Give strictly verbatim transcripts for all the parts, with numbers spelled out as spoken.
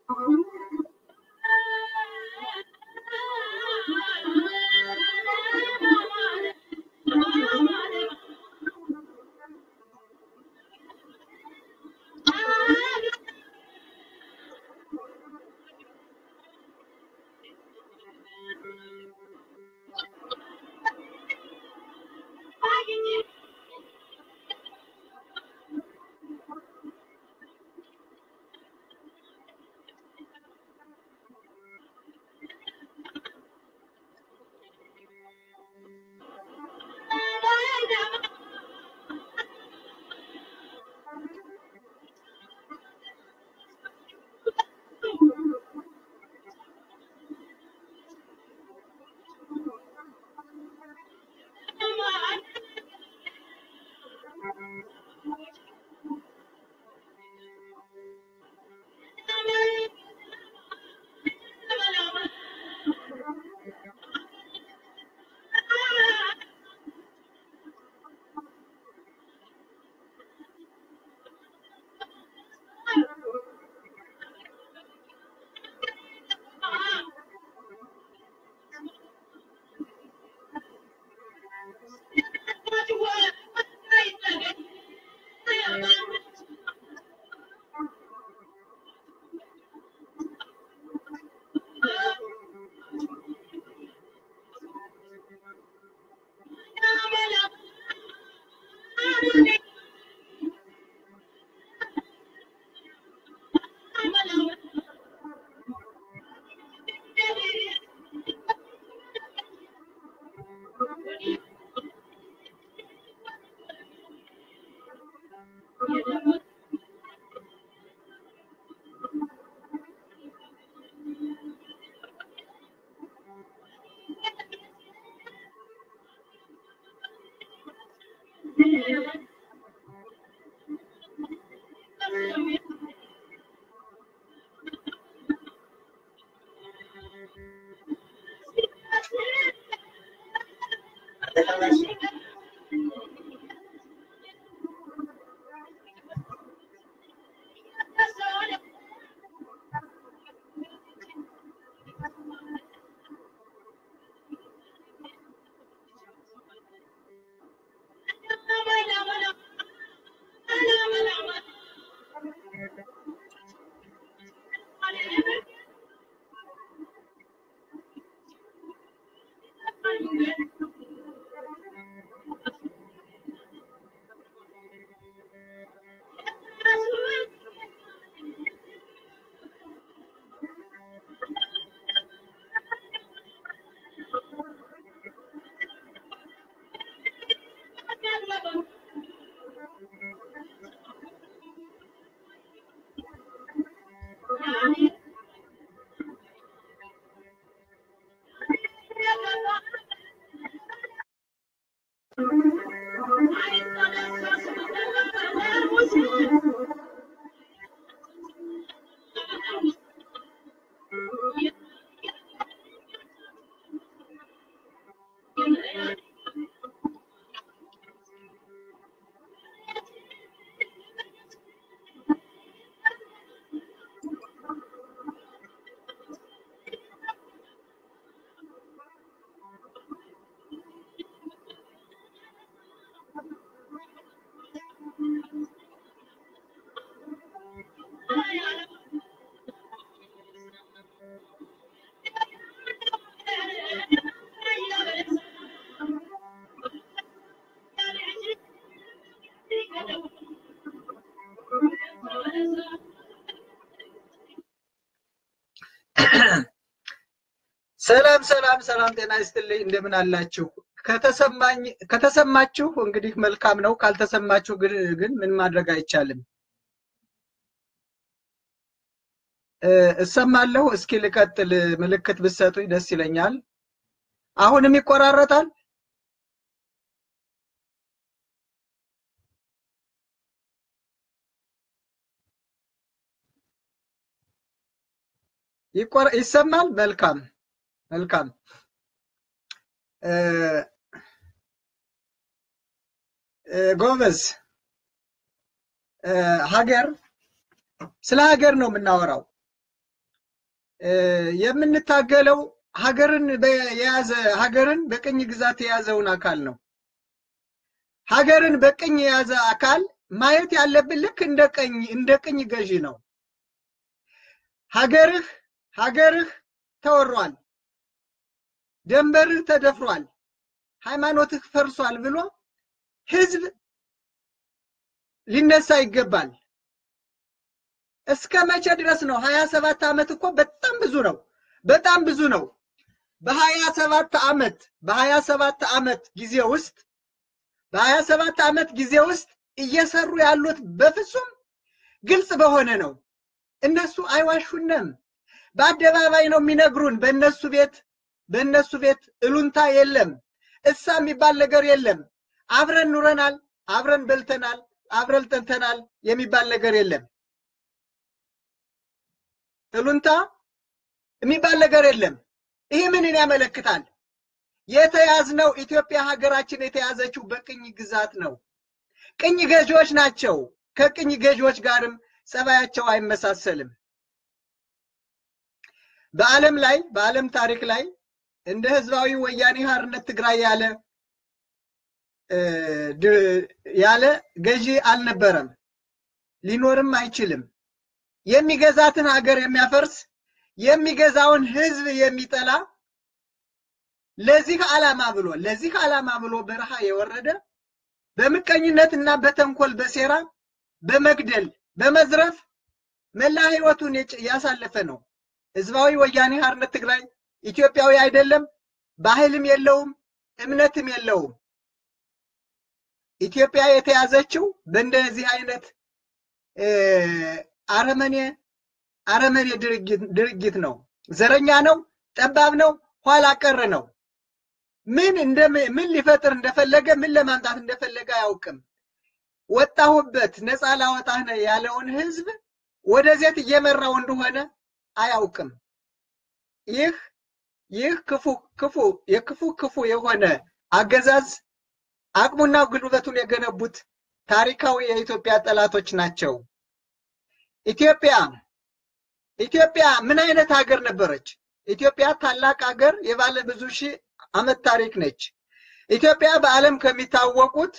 ሰላም ሰላም ሰላም ጤና ይስጥልኝ እንደምን አላችሁ ከተሰማኝ ከተሰማችሁ እንግዲህ መልካም ነው ካልተሰማችሁ ግን ምን ማድረግ አይቻልም እሰማለሁ እስኪ ልቀጥል ምልክት ብትሰጡኝ ደስ ይለኛል አሁንም ይቆራረጣል ይቆራ ይሰማል መልካም መልካም ጎበዝ ሀገር ስለ ሀገር ነው የምናወራው የምንታገለው ሀገርን በያዘ ሀገርን በቅኝ ግዛት የያዘውን አካል ነው። ሀገርን በቅኝ የያዘ አካል ማየት ያለብን ልክ እንደ ቅኝ እንደ ቅኝ ገዢ ነው። ሀገርህ ሀገርህ ተወሯል፣ ደንበርህ ተደፍሯል፣ ሃይማኖትህ ፈርሷል ብሎ ህዝብ ሊነሳ ይገባል። እስከ መቼ ድረስ ነው? ሀያ ሰባት አመት እኮ በጣም ብዙ ነው፣ በጣም ብዙ ነው። በሀያ ሰባት አመት በሀያ ሰባት አመት ጊዜ ውስጥ በሀያ ሰባት አመት ጊዜ ውስጥ እየሰሩ ያሉት በፍጹም ግልጽ በሆነ ነው። እነሱ አይዋሹንም፣ በአደባባይ ነው የሚነግሩን። በእነሱ ቤት በእነሱ ቤት እሉንታ የለም፣ እሳ የሚባል ነገር የለም። አብረን ኑረናል፣ አብረን በልተናል፣ አብረን ጠጥተናል የሚባል ነገር የለም። እሉንታ የሚባል ነገር የለም። ይሄ ምንን ያመለክታል? የተያዝነው ኢትዮጵያ ሀገራችን የተያዘችው በቅኝ ግዛት ነው። ቅኝ ገዢዎች ናቸው። ከቅኝ ገዢዎች ጋርም ጸባያቸው አይመሳሰልም። በዓለም ላይ በዓለም ታሪክ ላይ እንደ ህዝባዊ ወያኔ ሓርነት ትግራይ ያለ ያለ ገዢ አልነበረም፣ ሊኖርም አይችልም። የሚገዛትን ሀገር የሚያፈርስ የሚገዛውን ህዝብ የሚጠላ ለዚህ ዓላማ ብሎ ለዚህ ዓላማ ብሎ በረሃ የወረደ በመቀኝነትና በተንኮል በሴራ በመግደል በመዝረፍ መላ ህይወቱን ያሳለፈ ነው። ህዝባዊ ወያኔ ሓርነት ትግራይ ኢትዮጵያዊ አይደለም፣ ባህልም የለውም፣ እምነትም የለውም። ኢትዮጵያ የተያዘችው በእንደዚህ አይነት አረመኔ አረመኔ ድርጊት ነው። ዘረኛ ነው፣ ጠባብ ነው፣ ኋላ ቀር ነው። ምን እንደ ምን ሊፈጥር እንደፈለገ ምን ለማምጣት እንደፈለገ አያውቅም። ወጣሁበት ነፃ ላወጣህ ነው ያለውን ህዝብ ወደዚያ እየመራው እንደሆነ አያውቅም። ይህ ይህ ክፉ ክፉ የክፉ ክፉ የሆነ አገዛዝ አቅሙና ጉልበቱን የገነቡት ታሪካዊ የኢትዮጵያ ጠላቶች ናቸው። ኢትዮጵያ ኢትዮጵያ ምን አይነት ሀገር ነበረች? ኢትዮጵያ ታላቅ ሀገር የባለ ብዙ ሺህ አመት ታሪክ ነች። ኢትዮጵያ በዓለም ከሚታወቁት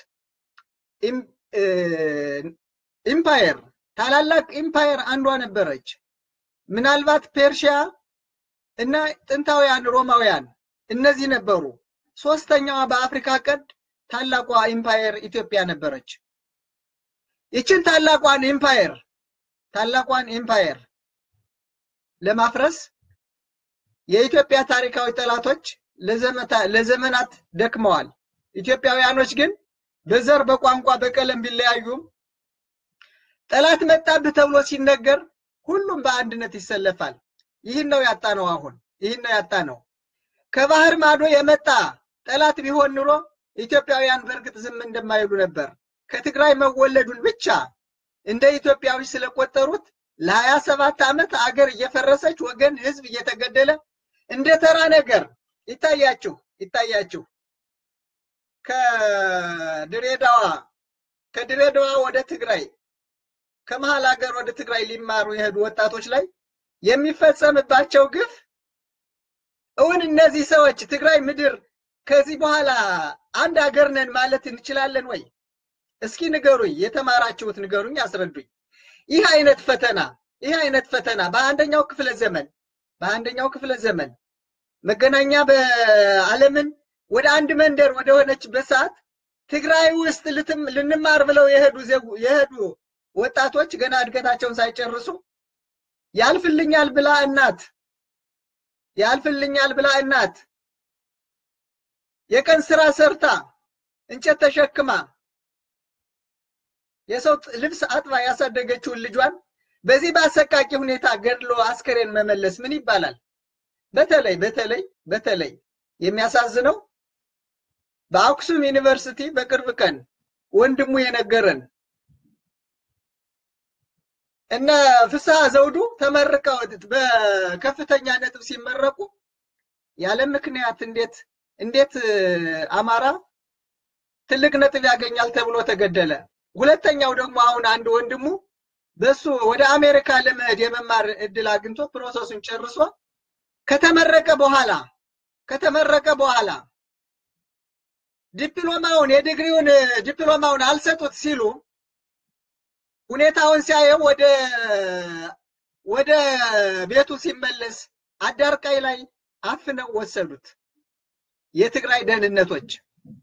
ኢምፓየር ታላላቅ ኢምፓየር አንዷ ነበረች። ምናልባት ፐርሺያ እና ጥንታውያን ሮማውያን እነዚህ ነበሩ። ሶስተኛዋ በአፍሪካ ቀንድ ታላቋ ኢምፓየር ኢትዮጵያ ነበረች። ይችን ታላቋን ኢምፓየር ታላቋን ኢምፓየር ለማፍረስ የኢትዮጵያ ታሪካዊ ጠላቶች ለዘመናት ደክመዋል። ኢትዮጵያውያኖች ግን በዘር በቋንቋ በቀለም ቢለያዩም ጠላት መጣብህ ተብሎ ሲነገር ሁሉም በአንድነት ይሰለፋል። ይህን ነው ያጣነው። አሁን ይህን ነው ያጣነው። ከባህር ማዶ የመጣ ጠላት ቢሆን ኑሮ ኢትዮጵያውያን በርግጥ ዝም እንደማይሉ ነበር። ከትግራይ መወለዱን ብቻ እንደ ኢትዮጵያዊ ስለቆጠሩት ለሀያ ሰባት አመት አገር እየፈረሰች ወገን ህዝብ እየተገደለ እንደ ተራ ነገር ይታያችሁ ይታያችሁ ከድሬዳዋ ከድሬዳዋ ወደ ትግራይ ከመሃል ሀገር ወደ ትግራይ ሊማሩ የሄዱ ወጣቶች ላይ የሚፈጸምባቸው ግፍ እውን እነዚህ ሰዎች ትግራይ ምድር ከዚህ በኋላ አንድ ሀገር ነን ማለት እንችላለን ወይ? እስኪ ንገሩኝ፣ የተማራችሁት ንገሩኝ፣ አስረዱኝ። ይህ አይነት ፈተና ይህ አይነት ፈተና በአንደኛው ክፍለ ዘመን በአንደኛው ክፍለ ዘመን መገናኛ በዓለምን ወደ አንድ መንደር ወደ ሆነች በሰዓት ትግራይ ውስጥ ልንማር ብለው የሄዱ የሄዱ ወጣቶች ገና እድገታቸውን ሳይጨርሱ ያልፍልኛል ብላ እናት ያልፍልኛል ብላ እናት የቀን ስራ ሰርታ እንጨት ተሸክማ የሰው ልብስ አጥባ ያሳደገችውን ልጇን በዚህ ባሰቃቂ ሁኔታ ገድሎ አስከሬን መመለስ ምን ይባላል? በተለይ በተለይ በተለይ የሚያሳዝነው በአክሱም ዩኒቨርሲቲ በቅርብ ቀን ወንድሙ የነገረን እና ፍስሐ ዘውዱ ተመርቀው በከፍተኛ ነጥብ ሲመረቁ ያለ ምክንያት እንዴት እንዴት አማራ ትልቅ ነጥብ ያገኛል ተብሎ ተገደለ። ሁለተኛው ደግሞ አሁን አንድ ወንድሙ በሱ ወደ አሜሪካ ለመሄድ የመማር እድል አግኝቶ ፕሮሰሱን ጨርሶ ከተመረቀ በኋላ ከተመረቀ በኋላ ዲፕሎማውን የዲግሪውን ዲፕሎማውን አልሰጡት ሲሉ ሁኔታውን ሲያየው ወደ ወደ ቤቱ ሲመለስ አዳርቃይ ላይ አፍነው ወሰዱት የትግራይ ደህንነቶች።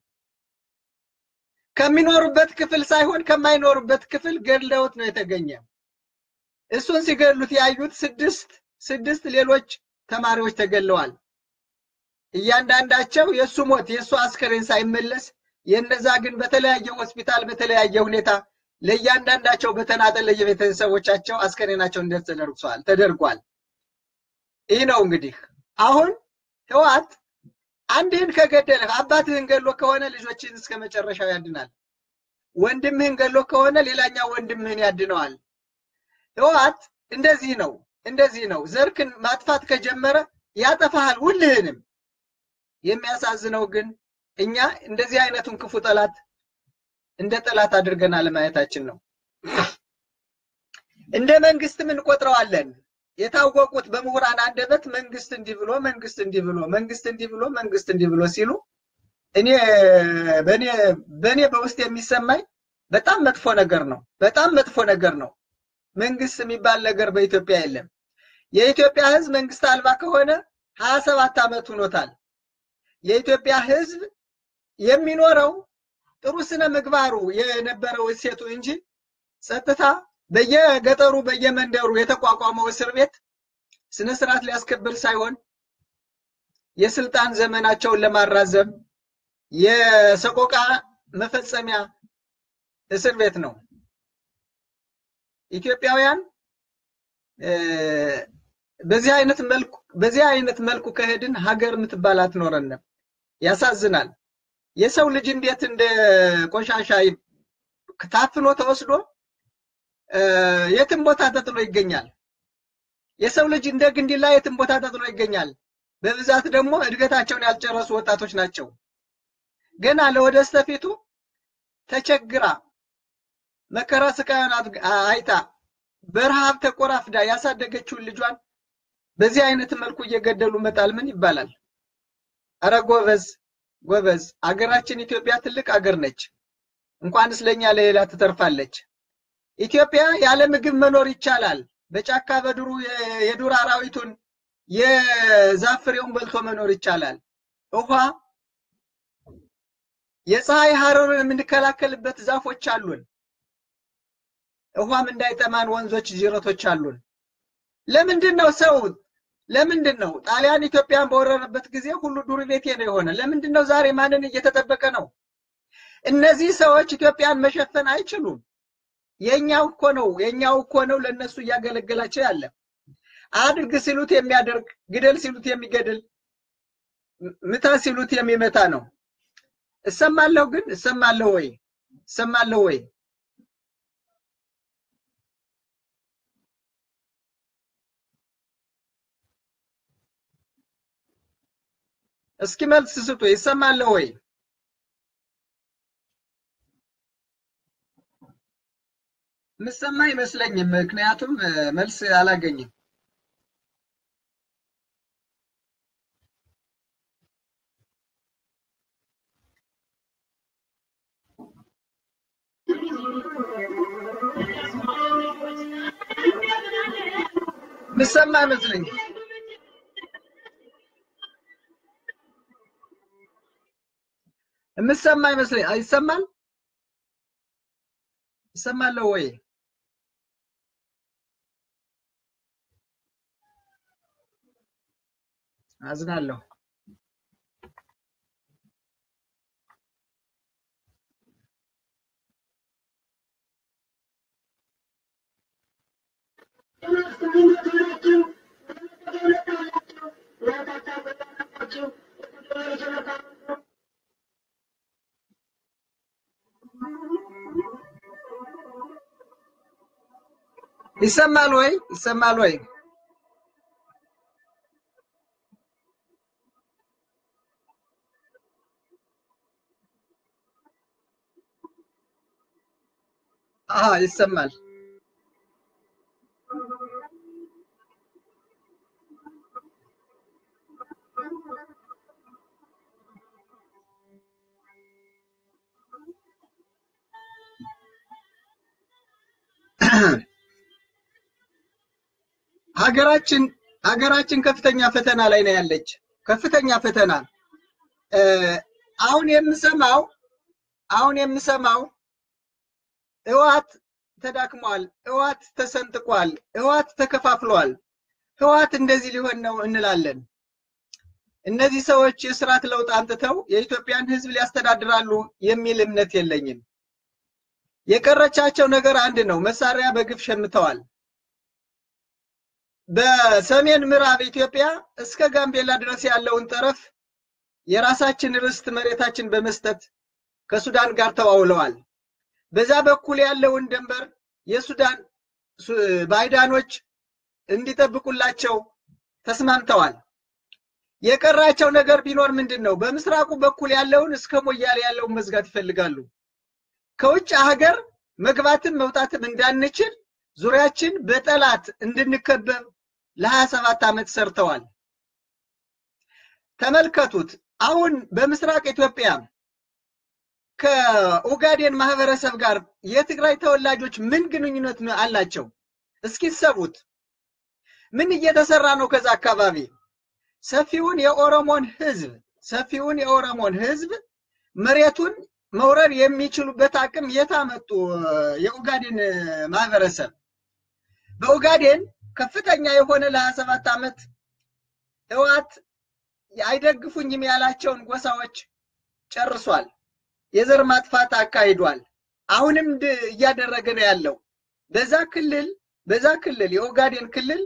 ከሚኖሩበት ክፍል ሳይሆን ከማይኖሩበት ክፍል ገድለውት ነው የተገኘ። እሱን ሲገድሉት ያዩት ስድስት ስድስት ሌሎች ተማሪዎች ተገለዋል። እያንዳንዳቸው የሱ ሞት የሱ አስከሬን ሳይመለስ የነዛ ግን በተለያየ ሆስፒታል በተለያየ ሁኔታ ለእያንዳንዳቸው በተናጠል ለየቤተሰቦቻቸው አስከሬናቸው እንደተደርጓል ተደርጓል። ይህ ነው እንግዲህ አሁን ህወሓት አንድህን ከገደለ አባትህን ገሎ ከሆነ ልጆችን እስከ መጨረሻው ያድናል። ወንድምህን ገሎ ከሆነ ሌላኛው ወንድምህን ያድነዋል። ህወሓት እንደዚህ ነው እንደዚህ ነው። ዘርክን ማጥፋት ከጀመረ ያጠፋሃል ሁልህንም። የሚያሳዝነው ግን እኛ እንደዚህ አይነቱን ክፉ ጠላት እንደ ጠላት አድርገናል ማየታችን ነው። እንደ መንግስት ምን ቆጥረዋለን? የታወቁት በምሁራን አንደበት መንግስት እንዲህ ብሎ መንግስት እንዲህ ብሎ መንግስት እንዲህ ብሎ መንግስት እንዲህ ብሎ ሲሉ እኔ በኔ በኔ በውስጥ የሚሰማኝ በጣም መጥፎ ነገር ነው። በጣም መጥፎ ነገር ነው። መንግስት የሚባል ነገር በኢትዮጵያ የለም። የኢትዮጵያ ህዝብ መንግስት አልባ ከሆነ ሃያ ሰባት አመት ሆኖታል። የኢትዮጵያ ህዝብ የሚኖረው ጥሩ ስነ ምግባሩ የነበረው እሴቱ እንጂ ጸጥታ በየገጠሩ በየመንደሩ የተቋቋመው እስር ቤት ስነ ስርዓት ሊያስከብር ሳይሆን የስልጣን ዘመናቸውን ለማራዘም የሰቆቃ መፈጸሚያ እስር ቤት ነው። ኢትዮጵያውያን በዚህ አይነት መልኩ በዚህ አይነት መልኩ ከሄድን ሀገር ምትባል አትኖረንም። ያሳዝናል። የሰው ልጅ እንዴት እንደ ቆሻሻ ታፍኖ ተወስዶ የትም ቦታ ተጥሎ ይገኛል። የሰው ልጅ እንደ ግንዲላ የትም ቦታ ተጥሎ ይገኛል። በብዛት ደግሞ እድገታቸውን ያልጨረሱ ወጣቶች ናቸው። ገና ለወደስተፊቱ ተቸግራ መከራ ስቃዩን አይታ በረሃብ ተቆራፍዳ ያሳደገችውን ልጇን በዚህ አይነት መልኩ እየገደሉ መጣል ምን ይባላል? አረ ጎበዝ ጎበዝ። አገራችን ኢትዮጵያ ትልቅ አገር ነች። እንኳን ስለኛ ለሌላ ትተርፋለች። ኢትዮጵያ ያለ ምግብ መኖር ይቻላል። በጫካ በዱሩ የዱር አራዊቱን የዛፍ ፍሬውን በልቶ መኖር ይቻላል። ውሃ የፀሐይ ሐሩርን የምንከላከልበት ዛፎች አሉን። ውሃም እንዳይጠማን ወንዞች ጅረቶች አሉን። ለምንድነው ሰው ለምንድነው ጣሊያን ኢትዮጵያን በወረረበት ጊዜ ሁሉ ዱር ቤት ነው የሆነ? ለምንድነው ዛሬ ማንን እየተጠበቀ ነው? እነዚህ ሰዎች ኢትዮጵያን መሸፈን አይችሉም። የኛው እኮ ነው የኛው እኮ ነው ለነሱ ያገለገላቸው ያለ። አድርግ ሲሉት የሚያደርግ ግደል ሲሉት የሚገድል ምታ ሲሉት የሚመታ ነው። እሰማለሁ ግን እሰማለሁ ወይ እሰማለሁ ወይ? እስኪ መልስ ስጡ። ይሰማለሁ ወይ? ምሰማ ይመስለኝም ምክንያቱም መልስ አላገኝም። ምሰማ ይመስለኝም ምሰማ ይመስለኝ አይሰማል? ይሰማል ወይ? አዝናለሁ። ይሰማል ወይ? ይሰማል ወይ? አሃ ይሰማል። ሀገራችን ሀገራችን ከፍተኛ ፈተና ላይ ነው ያለች ከፍተኛ ፈተና አሁን የምሰማው አሁን የምሰማው ህዋት ተዳክሟል ህዋት ተሰንጥቋል ህዋት ተከፋፍሏል ህዋት እንደዚህ ሊሆን ነው እንላለን እነዚህ ሰዎች የሥርዓት ለውጥ አንጥተው የኢትዮጵያን ህዝብ ሊያስተዳድራሉ የሚል እምነት የለኝም የቀረቻቸው ነገር አንድ ነው መሳሪያ በግፍ ሸምተዋል በሰሜን ምዕራብ ኢትዮጵያ እስከ ጋምቤላ ድረስ ያለውን ጠረፍ የራሳችን ርስት መሬታችን በመስጠት ከሱዳን ጋር ተዋውለዋል በዛ በኩል ያለውን ድንበር የሱዳን ባይዳኖች እንዲጠብቁላቸው ተስማምተዋል የቀራቸው ነገር ቢኖር ምንድነው በምስራቁ በኩል ያለውን እስከ ሞያሌ ያለውን መዝጋት ይፈልጋሉ ከውጭ ሀገር መግባትም መውጣትም እንዳንችል ዙሪያችን በጠላት እንድንከበብ ለ27 አመት ሰርተዋል ተመልከቱት አሁን በምስራቅ ኢትዮጵያ ከኡጋዴን ማህበረሰብ ጋር የትግራይ ተወላጆች ምን ግንኙነት አላቸው እስኪ ሰቡት ምን እየተሰራ ነው ከዛ አካባቢ ሰፊውን የኦሮሞን ህዝብ ሰፊውን የኦሮሞን ህዝብ መሬቱን መውረር የሚችሉበት አቅም የታመጡ የኡጋዴን ማህበረሰብ በኡጋዴን ከፍተኛ የሆነ ለ27 አመት ህዋት አይደግፉኝም ያላቸውን ጎሳዎች ጨርሷል የዘር ማጥፋት አካሂዷል አሁንም እያደረገ ነው ያለው በዛ ክልል በዛ ክልል የኡጋዴን ክልል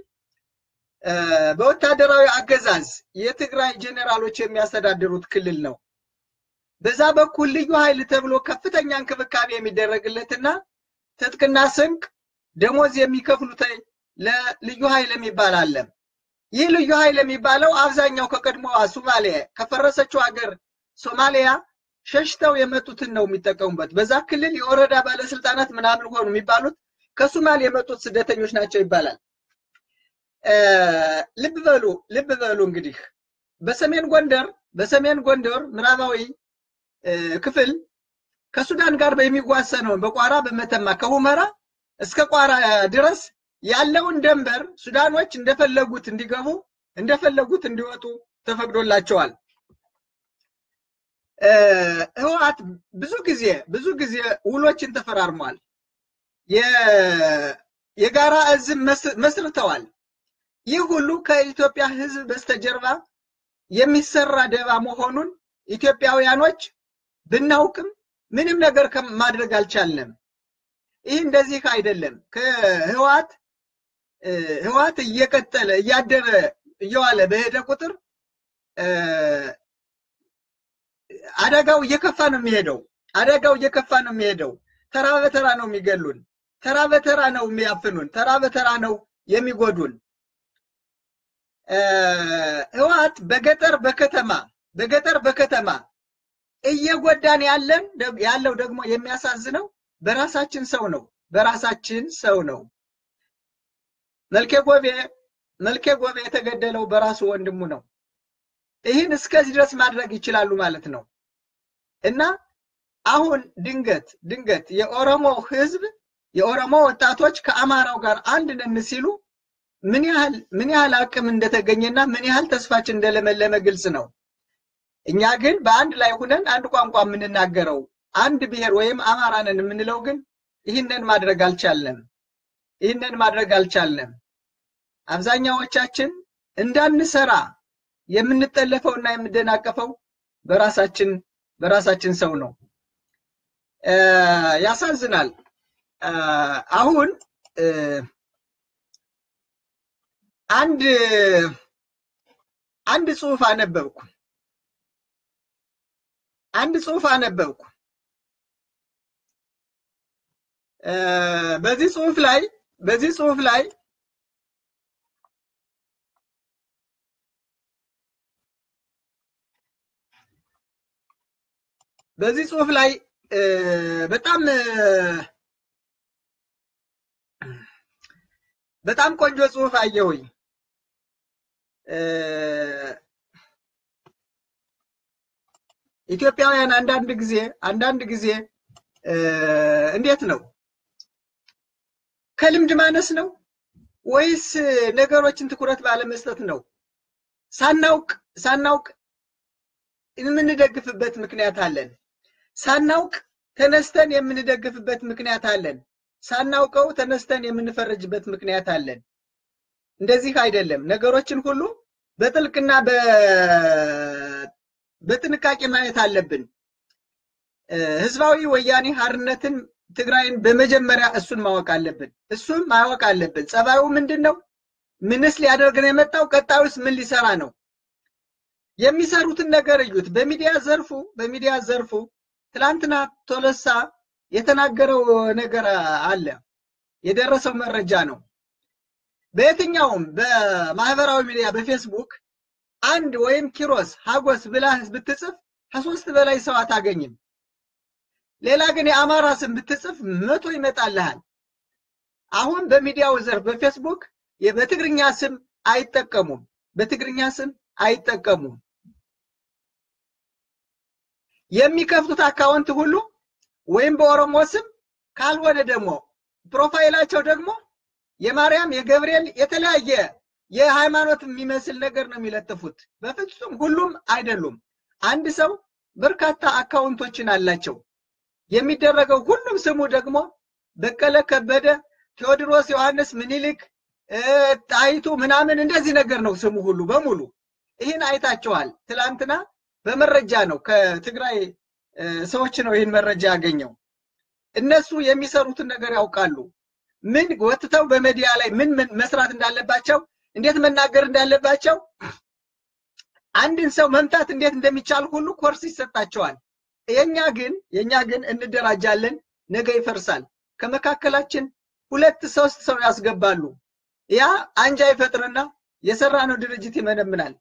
በወታደራዊ አገዛዝ የትግራይ ጄኔራሎች የሚያስተዳድሩት ክልል ነው በዛ በኩል ልዩ ኃይል ተብሎ ከፍተኛ እንክብካቤ የሚደረግለትና ትጥቅና ስንቅ ደሞዝ የሚከፍሉት ለልዩ ኃይል የሚባል አለ ይህ ልዩ ኃይል የሚባለው አብዛኛው ከቀድሞዋ ሶማሊያ ከፈረሰችው ሀገር ሶማሊያ ሸሽተው የመጡትን ነው የሚጠቀሙበት በዛ ክልል የወረዳ ባለስልጣናት ምናምን ሆኑ የሚባሉት ከሶማሊያ የመጡት ስደተኞች ናቸው ይባላል ልብ በሉ ልብ በሉ እንግዲህ በሰሜን ጎንደር በሰሜን ጎንደር ምዕራባዊ ክፍል ከሱዳን ጋር በሚዋሰነው በቋራ በመተማ ከሁመራ እስከ ቋራ ድረስ ያለውን ድንበር ሱዳኖች እንደፈለጉት እንዲገቡ እንደፈለጉት እንዲወጡ ተፈቅዶላቸዋል ህዋት ብዙ ጊዜ ብዙ ጊዜ ውሎችን ተፈራርሟል የጋራ እዝም መስርተዋል ይህ ሁሉ ከኢትዮጵያ ህዝብ በስተጀርባ የሚሰራ ደባ መሆኑን ኢትዮጵያውያኖች ብናውቅም ምንም ነገር ማድረግ አልቻለም ይህ እንደዚህ አይደለም ከህዋት ህዋት እየቀጠለ እያደረ እየዋለ በሄደ ቁጥር አደጋው እየከፋ ነው የሚሄደው አደጋው እየከፋ ነው የሚሄደው ተራ በተራ ነው የሚገሉን ተራ በተራ ነው የሚያፍኑን ተራ በተራ ነው የሚጎዱን ህዋት በገጠር በከተማ በገጠር በከተማ እየጎዳን ያለን ያለው ደግሞ የሚያሳዝነው በራሳችን ሰው ነው በራሳችን ሰው ነው መልከ ጎቤ መልከ ጎቤ የተገደለው በራሱ ወንድሙ ነው ይህን እስከዚህ ድረስ ማድረግ ይችላሉ ማለት ነው እና አሁን ድንገት ድንገት የኦሮሞ ህዝብ የኦሮሞ ወጣቶች ከአማራው ጋር አንድ ነን ሲሉ ምን ያህል ምን ያህል አቅም እንደተገኘና ምን ያህል ተስፋችን እንደለመለመ ግልጽ ነው እኛ ግን በአንድ ላይ ሆነን አንድ ቋንቋ የምንናገረው አንድ ብሔር ወይም አማራ ነን የምንለው ግን ይህንን ማድረግ አልቻለም ይህንን ማድረግ አልቻለም አብዛኛዎቻችን እንዳንሰራ የምንጠለፈውና የምንደናቀፈው በራሳችን በራሳችን ሰው ነው ያሳዝናል አሁን አንድ አንድ ጽሁፍ አነበብኩ አንድ ጽሁፍ አነበብኩ በዚህ ጽሁፍ ላይ በዚህ ጽሁፍ ላይ በዚህ ጽሁፍ ላይ በጣም በጣም ቆንጆ ጽሁፍ አየሁኝ ኢትዮጵያውያን አንዳንድ ጊዜ አንዳንድ ጊዜ እንዴት ነው ከልምድ ማነስ ነው ወይስ ነገሮችን ትኩረት ባለመስጠት ነው? ሳናውቅ ሳናውቅ የምንደግፍበት ምክንያት አለን። ሳናውቅ ተነስተን የምንደግፍበት ምክንያት አለን። ሳናውቀው ተነስተን የምንፈርጅበት ምክንያት አለን። እንደዚህ አይደለም። ነገሮችን ሁሉ በጥልቅና በጥንቃቄ ማየት አለብን። ህዝባዊ ወያኔ ሓርነትን ትግራይን በመጀመሪያ እሱን ማወቅ አለብን። እሱን ማወቅ አለብን። ጸባዩ ምንድነው? ምንስ ሊያደርግ ነው የመጣው? ቀጣዩስ ምን ሊሰራ ነው? የሚሰሩትን ነገር እዩት። በሚዲያ ዘርፉ በሚዲያ ዘርፉ ትላንትና ቶለሳ የተናገረው ነገር አለ። የደረሰው መረጃ ነው። በየትኛውም በማህበራዊ ሚዲያ በፌስቡክ አንድ ወይም ኪሮስ ሀጎስ ብለህ ብትጽፍ ከሶስት በላይ ሰው አታገኝም። ሌላ ግን የአማራ ስም ብትጽፍ መቶ ይመጣልሃል። አሁን በሚዲያው ዘርፍ በፌስቡክ በትግርኛ ስም አይጠቀሙም። በትግርኛ ስም አይጠቀሙም። የሚከፍቱት አካውንት ሁሉ ወይም በኦሮሞ ስም ካልሆነ ደግሞ ፕሮፋይላቸው ደግሞ የማርያም የገብርኤል የተለያየ የሃይማኖት የሚመስል ነገር ነው የሚለጥፉት። በፍጹም ሁሉም አይደሉም። አንድ ሰው በርካታ አካውንቶችን አላቸው። የሚደረገው ሁሉም ስሙ ደግሞ በቀለ ከበደ፣ ቴዎድሮስ ዮሐንስ ምኒልክ፣ ጣይቱ ምናምን እንደዚህ ነገር ነው ስሙ ሁሉ በሙሉ። ይሄን አይታቸዋል። ትላንትና በመረጃ ነው ከትግራይ ሰዎች ነው ይሄን መረጃ ያገኘው። እነሱ የሚሰሩትን ነገር ያውቃሉ። ምን ወጥተው በሚዲያ ላይ ምን መስራት እንዳለባቸው፣ እንዴት መናገር እንዳለባቸው፣ አንድን ሰው መምታት እንዴት እንደሚቻል ሁሉ ኮርስ ይሰጣቸዋል። የኛ ግን የኛ ግን እንደራጃለን፣ ነገ ይፈርሳል። ከመካከላችን ሁለት ሶስት ሰው ያስገባሉ። ያ አንጃ ይፈጥርና የሰራነው ድርጅት ይመነምናል።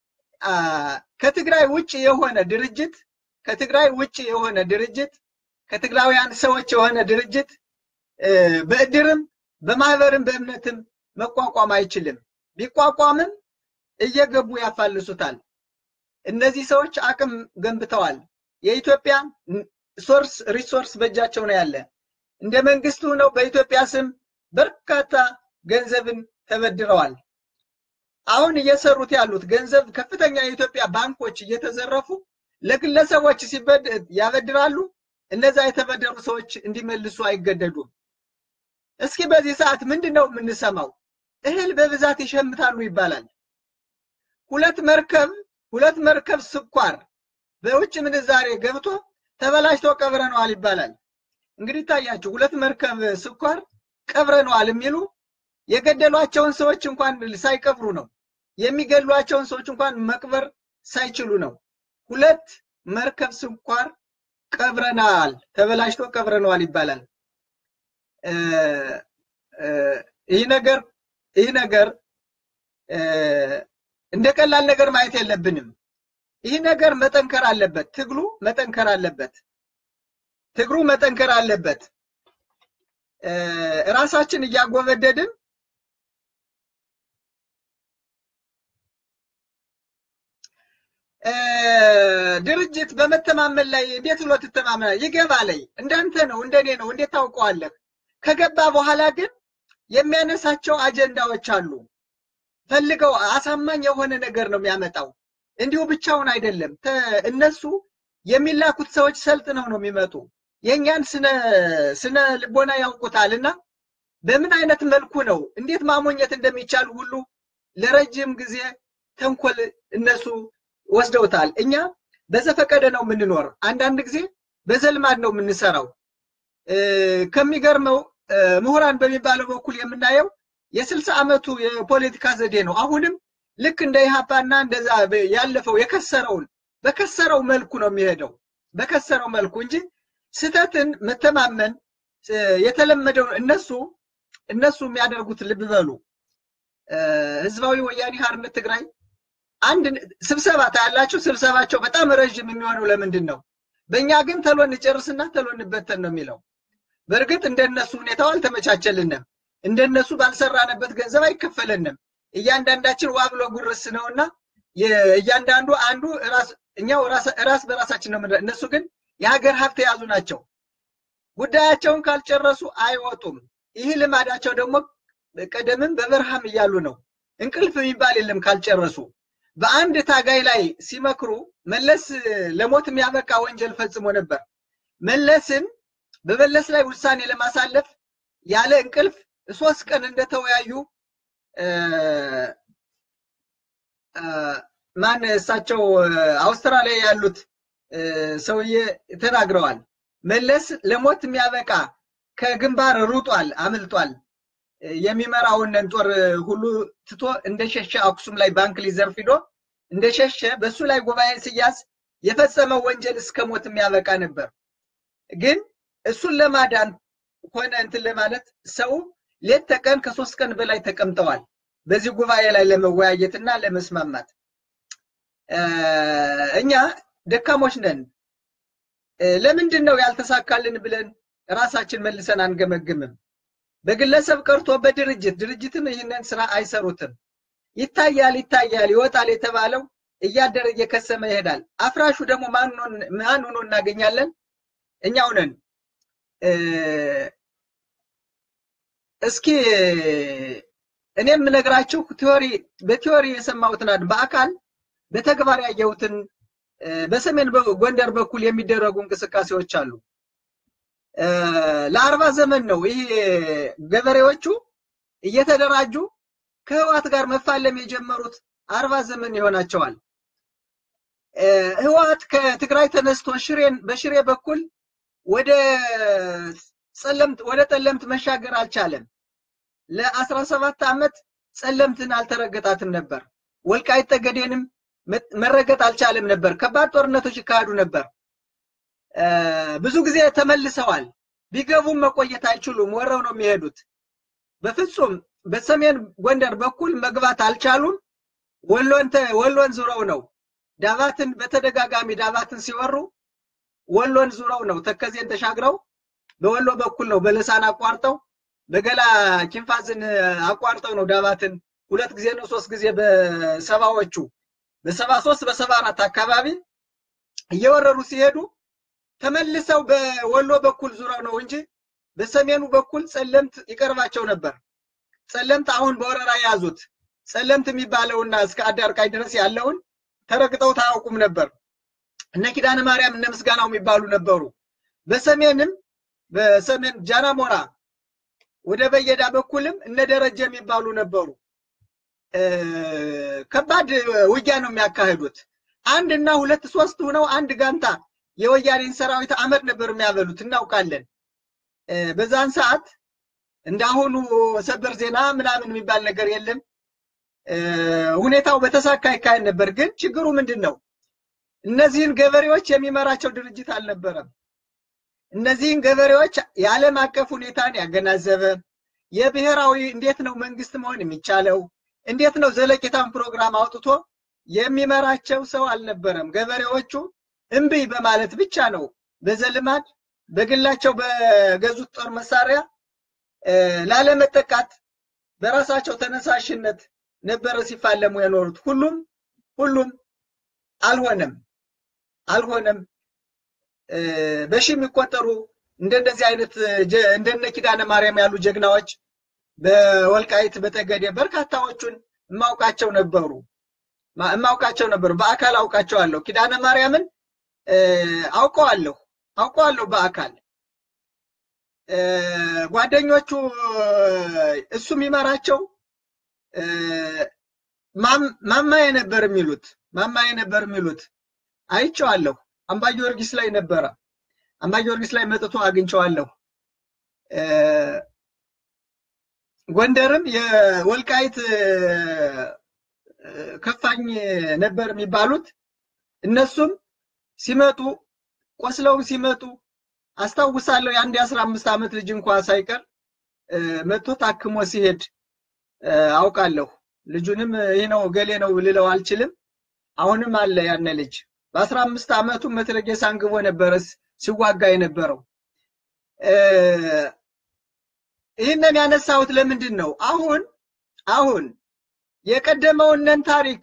ከትግራይ ውጪ የሆነ ድርጅት ከትግራይ ውጪ የሆነ ድርጅት ከትግራውያን ሰዎች የሆነ ድርጅት በእድርም በማህበርም በእምነትም መቋቋም አይችልም። ቢቋቋምም እየገቡ ያፋልሱታል። እነዚህ ሰዎች አቅም ገንብተዋል። የኢትዮጵያ ሶርስ ሪሶርስ በእጃቸው ነው ያለ። እንደ መንግስቱ ነው በኢትዮጵያ ስም በርካታ ገንዘብን ተበድረዋል። አሁን እየሰሩት ያሉት ገንዘብ ከፍተኛ የኢትዮጵያ ባንኮች እየተዘረፉ ለግለሰቦች ሲበድ ያበድራሉ። እነዛ የተበደሩ ሰዎች እንዲመልሱ አይገደዱም። እስኪ በዚህ ሰዓት ምንድነው የምንሰማው? እህል በብዛት ይሸምታሉ ይባላል። ሁለት መርከብ ሁለት መርከብ ስኳር በውጭ ምንዛሬ ገብቶ ተበላሽቶ ቀብረነዋል ይባላል። እንግዲህ ታያችሁ ሁለት መርከብ ስኳር ቀብረነዋል የሚሉ የገደሏቸውን ሰዎች እንኳን ሳይቀብሩ ነው። የሚገድሏቸውን ሰዎች እንኳን መቅበር ሳይችሉ ነው። ሁለት መርከብ ስኳር ቀብረናል፣ ተበላሽቶ ቀብረነዋል ይባላል። ይህ ነገር ይህ ነገር እንደቀላል ነገር ማየት የለብንም። ይህ ነገር መጠንከር አለበት። ትግሉ መጠንከር አለበት። ትግሩ መጠንከር አለበት። ራሳችን እያጎበደድን ድርጅት በመተማመን ላይ እንዴት ብሎ ተተማመና ይገባል? እንዳንተ ነው እንደኔ ነው እንዴት ታውቀዋለህ? ከገባ በኋላ ግን የሚያነሳቸው አጀንዳዎች አሉ። ፈልገው አሳማኝ የሆነ ነገር ነው የሚያመጣው። እንዲሁ ብቻውን አይደለም። እነሱ የሚላኩት ሰዎች ሰልጥነው ነው የሚመጡ። የኛን ስነ ስነ ልቦና ያውቁታልና በምን አይነት መልኩ ነው እንዴት ማሞኘት እንደሚቻል ሁሉ ለረጅም ጊዜ ተንኮል እነሱ ወስደውታል። እኛ በዘፈቀደ ነው የምንኖር። አንዳንድ ጊዜ በዘልማድ ነው የምንሰራው። ከሚገርመው ምሁራን በሚባለው በኩል የምናየው የስልሳ አመቱ የፖለቲካ ዘዴ ነው። አሁንም ልክ እንደ ኢሃፓና እንደዛ ያለፈው የከሰረውን በከሰረው መልኩ ነው የሚሄደው። በከሰረው መልኩ እንጂ ስተትን መተማመን የተለመደው እነሱ እነሱ የሚያደርጉት ልብ በሉ። ህዝባዊ ወያኔ ሓርነት ትግራይ አንድ ስብሰባ ታያላችሁ። ስብሰባቸው በጣም ረጅም የሚሆነው ለምንድን ነው? በእኛ ግን ተሎ እንጨርስና ተሎ እንበተን ነው የሚለው። በርግጥ እንደነሱ ሁኔታው አልተመቻቸልንም። እንደነሱ ባልሰራነበት ገንዘብ አይከፈለንም። እያንዳንዳችን ዋብሎ ጉርስ ነውና እያንዳንዱ አንዱ ራስ እኛው ራስ ራስ በራሳችን ነው። እነሱ ግን የሀገር ሀብት የያዙ ናቸው። ጉዳያቸውን ካልጨረሱ አይወጡም። ይህ ልማዳቸው ደግሞ ቀደምም በበረሃም እያሉ ነው እንቅልፍ የሚባል የለም ካልጨረሱ በአንድ ታጋይ ላይ ሲመክሩ መለስ ለሞት የሚያበቃ ወንጀል ፈጽሞ ነበር መለስን በመለስ ላይ ውሳኔ ለማሳለፍ ያለ እንቅልፍ ሶስት ቀን እንደተወያዩ ማን እሳቸው አውስትራሊያ ያሉት ሰውዬ ተናግረዋል መለስ ለሞት የሚያበቃ ከግንባር ሩጧል አምልጧል የሚመራውን ጦር ሁሉ ትቶ እንደሸሸ አክሱም ላይ ባንክ ሊዘርፍ ሄዶ እንደሸሸ በሱ ላይ ጉባኤ ሲያዝ የፈጸመው ወንጀል እስከ ሞት የሚያበቃ ነበር ግን እሱን ለማዳን ሆነ እንትን ለማለት ሰው ሌት ተቀን ከሶስት ቀን በላይ ተቀምጠዋል በዚህ ጉባኤ ላይ ለመወያየትና ለመስማማት እኛ ደካሞች ነን ለምንድን ነው ያልተሳካልን ብለን ራሳችን መልሰን አንገመግምም በግለሰብ ቀርቶ በድርጅት ድርጅትም ይሄንን ስራ አይሰሩትም ይታያል ይታያል ይወጣል የተባለው እያደረ እየከሰመ ይሄዳል አፍራሹ ደግሞ ማን ማን ሆኖ እናገኛለን እኛው ነን እስኪ እኔም ነግራችሁ ቲዮሪ በቲዮሪ የሰማሁትን በአካል በተግባር ያየሁትን በሰሜን ጎንደር በኩል የሚደረጉ እንቅስቃሴዎች አሉ ለአርባ ዘመን ነው ይሄ ገበሬዎቹ እየተደራጁ ከህዋት ጋር መፋለም የጀመሩት አርባ ዘመን ይሆናቸዋል ህዋት ከትግራይ ተነስቶ ሽሬን በሽሬ በኩል ወደ ጸለምት ወደ ጠለምት መሻገር አልቻለም ለ17 አመት ጸለምትን አልተረገጣትም ነበር ወልቃይት ጠገዴንም መረገጥ አልቻለም ነበር ከባድ ጦርነቶች ይካሄዱ ነበር ብዙ ጊዜ ተመልሰዋል ቢገቡም መቆየት አይችሉም ወረው ነው የሚሄዱት በፍጹም በሰሜን ጎንደር በኩል መግባት አልቻሉም ወሎን ወሎን ዙረው ነው ዳባትን በተደጋጋሚ ዳባትን ሲወሩ ወሎን ዙረው ነው ተከዜን ተሻግረው በወሎ በኩል ነው በለሳን አቋርጠው በገላ ኪንፋዝን አቋርጠው ነው ዳባትን ሁለት ጊዜ ነው ሶስት ጊዜ በሰባዎቹ በ73 በ74 አካባቢ እየወረሩ ሲሄዱ ተመልሰው በወሎ በኩል ዙረው ነው እንጂ በሰሜኑ በኩል ጸለምት ይቀርባቸው ነበር ጸለምት አሁን በወረራ ያዙት ጸለምት የሚባለውና እስከ አዳርቃይ ድረስ ያለውን ተረግጠው ታውቁም ነበር እነ ኪዳነ ማርያም እነ ምስጋናው የሚባሉ ነበሩ በሰሜንም በሰሜን ጃናሞራ ወደ በየዳ በኩልም እነ ደረጀ የሚባሉ ነበሩ ከባድ ውጊያ ነው የሚያካሂዱት አንድ እና ሁለት ሶስት ሆነው አንድ ጋንታ የወያኔን ሰራዊት አመድ ነበር የሚያበሉት እናውቃለን በዛን ሰዓት እንዳሁኑ ሰበር ዜና ምናምን የሚባል ነገር የለም ሁኔታው በተሳካ ይካሄድ ነበር ግን ችግሩ ምንድነው እነዚህን ገበሬዎች የሚመራቸው ድርጅት አልነበረም እነዚህን ገበሬዎች የዓለም አቀፍ ሁኔታን ያገናዘበ የብሔራዊ እንዴት ነው መንግስት መሆን የሚቻለው እንዴት ነው ዘለቄታን ፕሮግራም አውጥቶ የሚመራቸው ሰው አልነበረም ገበሬዎቹ እንቢ በማለት ብቻ ነው በዘልማድ በግላቸው በገዙት ጦር መሳሪያ ላለመጠቃት በራሳቸው ተነሳሽነት ነበር ሲፋለሙ የኖሩት ሁሉም ሁሉም አልሆነም አልሆነም በሺ የሚቆጠሩ እንደዚህ አይነት እንደነ ኪዳነ ማርያም ያሉ ጀግናዎች በወልቃይት በጠገዴ በርካታዎቹን ማውቃቸው ነበሩ ማውቃቸው ነበሩ በአካል አውቃቸዋለሁ ኪዳነ ማርያምን አውቀዋለሁ አውቀዋለሁ በአካል ጓደኞቹ እሱ የሚመራቸው ማማዬ ነበር የሚሉት ማማዬ ነበር የሚሉት አይቼዋለሁ አምባ ጊዮርጊስ ላይ ነበር አምባ ጊዮርጊስ ላይ መጥቶ አግኝቼዋለሁ ጎንደርም የወልቃይት ከፋኝ ነበር የሚባሉት እነሱም ሲመጡ ቆስለው ሲመጡ አስተዋውሳለሁ የአንድ አስራ አምስት አመት ልጅ እንኳን ሳይቀር መጥቶ ታክሞ ሲሄድ አውቃለሁ ልጁንም ይሄ ነው ገሌ ነው ልለው አልችልም አሁንም አለ ያነ ልጅ በ15 አመቱ መትረጌስ አንግቦ ነበርስ ሲዋጋ የነበረው ይሄንን ያነሳውት ለምንድን ነው አሁን አሁን የቀደመውንን ታሪክ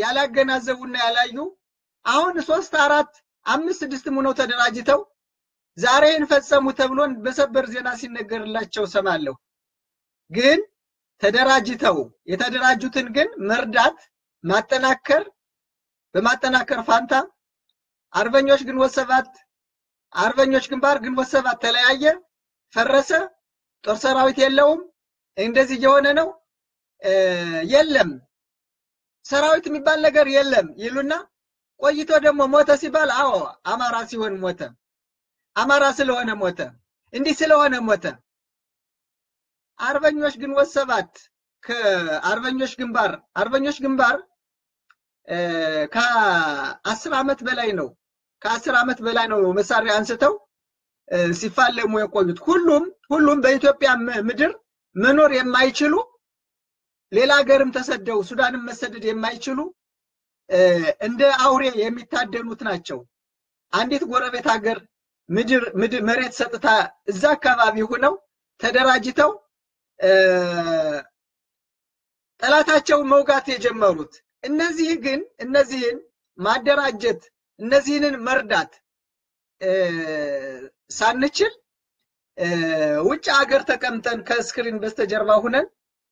ያላገናዘቡና ያላዩ አሁን ሶስት አራት አምስት ስድስት ሆነው ተደራጅተው ዛሬ እንፈጸሙ ተብሎን በሰበር ዜና ሲነገርላቸው ሰማለሁ ግን ተደራጅተው የተደራጁትን ግን መርዳት ማጠናከር በማጠናከር ፋንታ አርበኞች ግንቦት ሰባት አርበኞች ግንባር ግንቦት ሰባት ተለያየ ፈረሰ ጦር ሰራዊት የለውም እንደዚህ የሆነ ነው የለም ሰራዊት የሚባል ነገር የለም ይሉና ቆይቶ ደግሞ ሞተ ሲባል አዎ አማራ ሲሆን ሞተ አማራ ስለሆነ ሞተ እንዲህ ስለሆነ ሞተ አርበኞች ግንቦት ሰባት ከአርበኞች ግንባር አርበኞች ግንባር ከ10 አመት በላይ ነው ከ10 አመት በላይ ነው መሳሪያ አንስተው ሲፋለሙ የቆዩት ሁሉም ሁሉም በኢትዮጵያ ምድር መኖር የማይችሉ ሌላ ሀገርም ተሰደው ሱዳንም መሰደድ የማይችሉ እንደ አውሬ የሚታደኑት ናቸው አንዲት ጎረቤት ሀገር ምድር ምድር መሬት ሰጥታ እዛ አካባቢ ሆነው ተደራጅተው ጠላታቸው መውጋት የጀመሩት እነዚህ ግን እነዚህን ማደራጀት እነዚህን መርዳት ሳንችል ውጭ ሀገር ተቀምጠን ከስክሪን በስተጀርባ ሆነን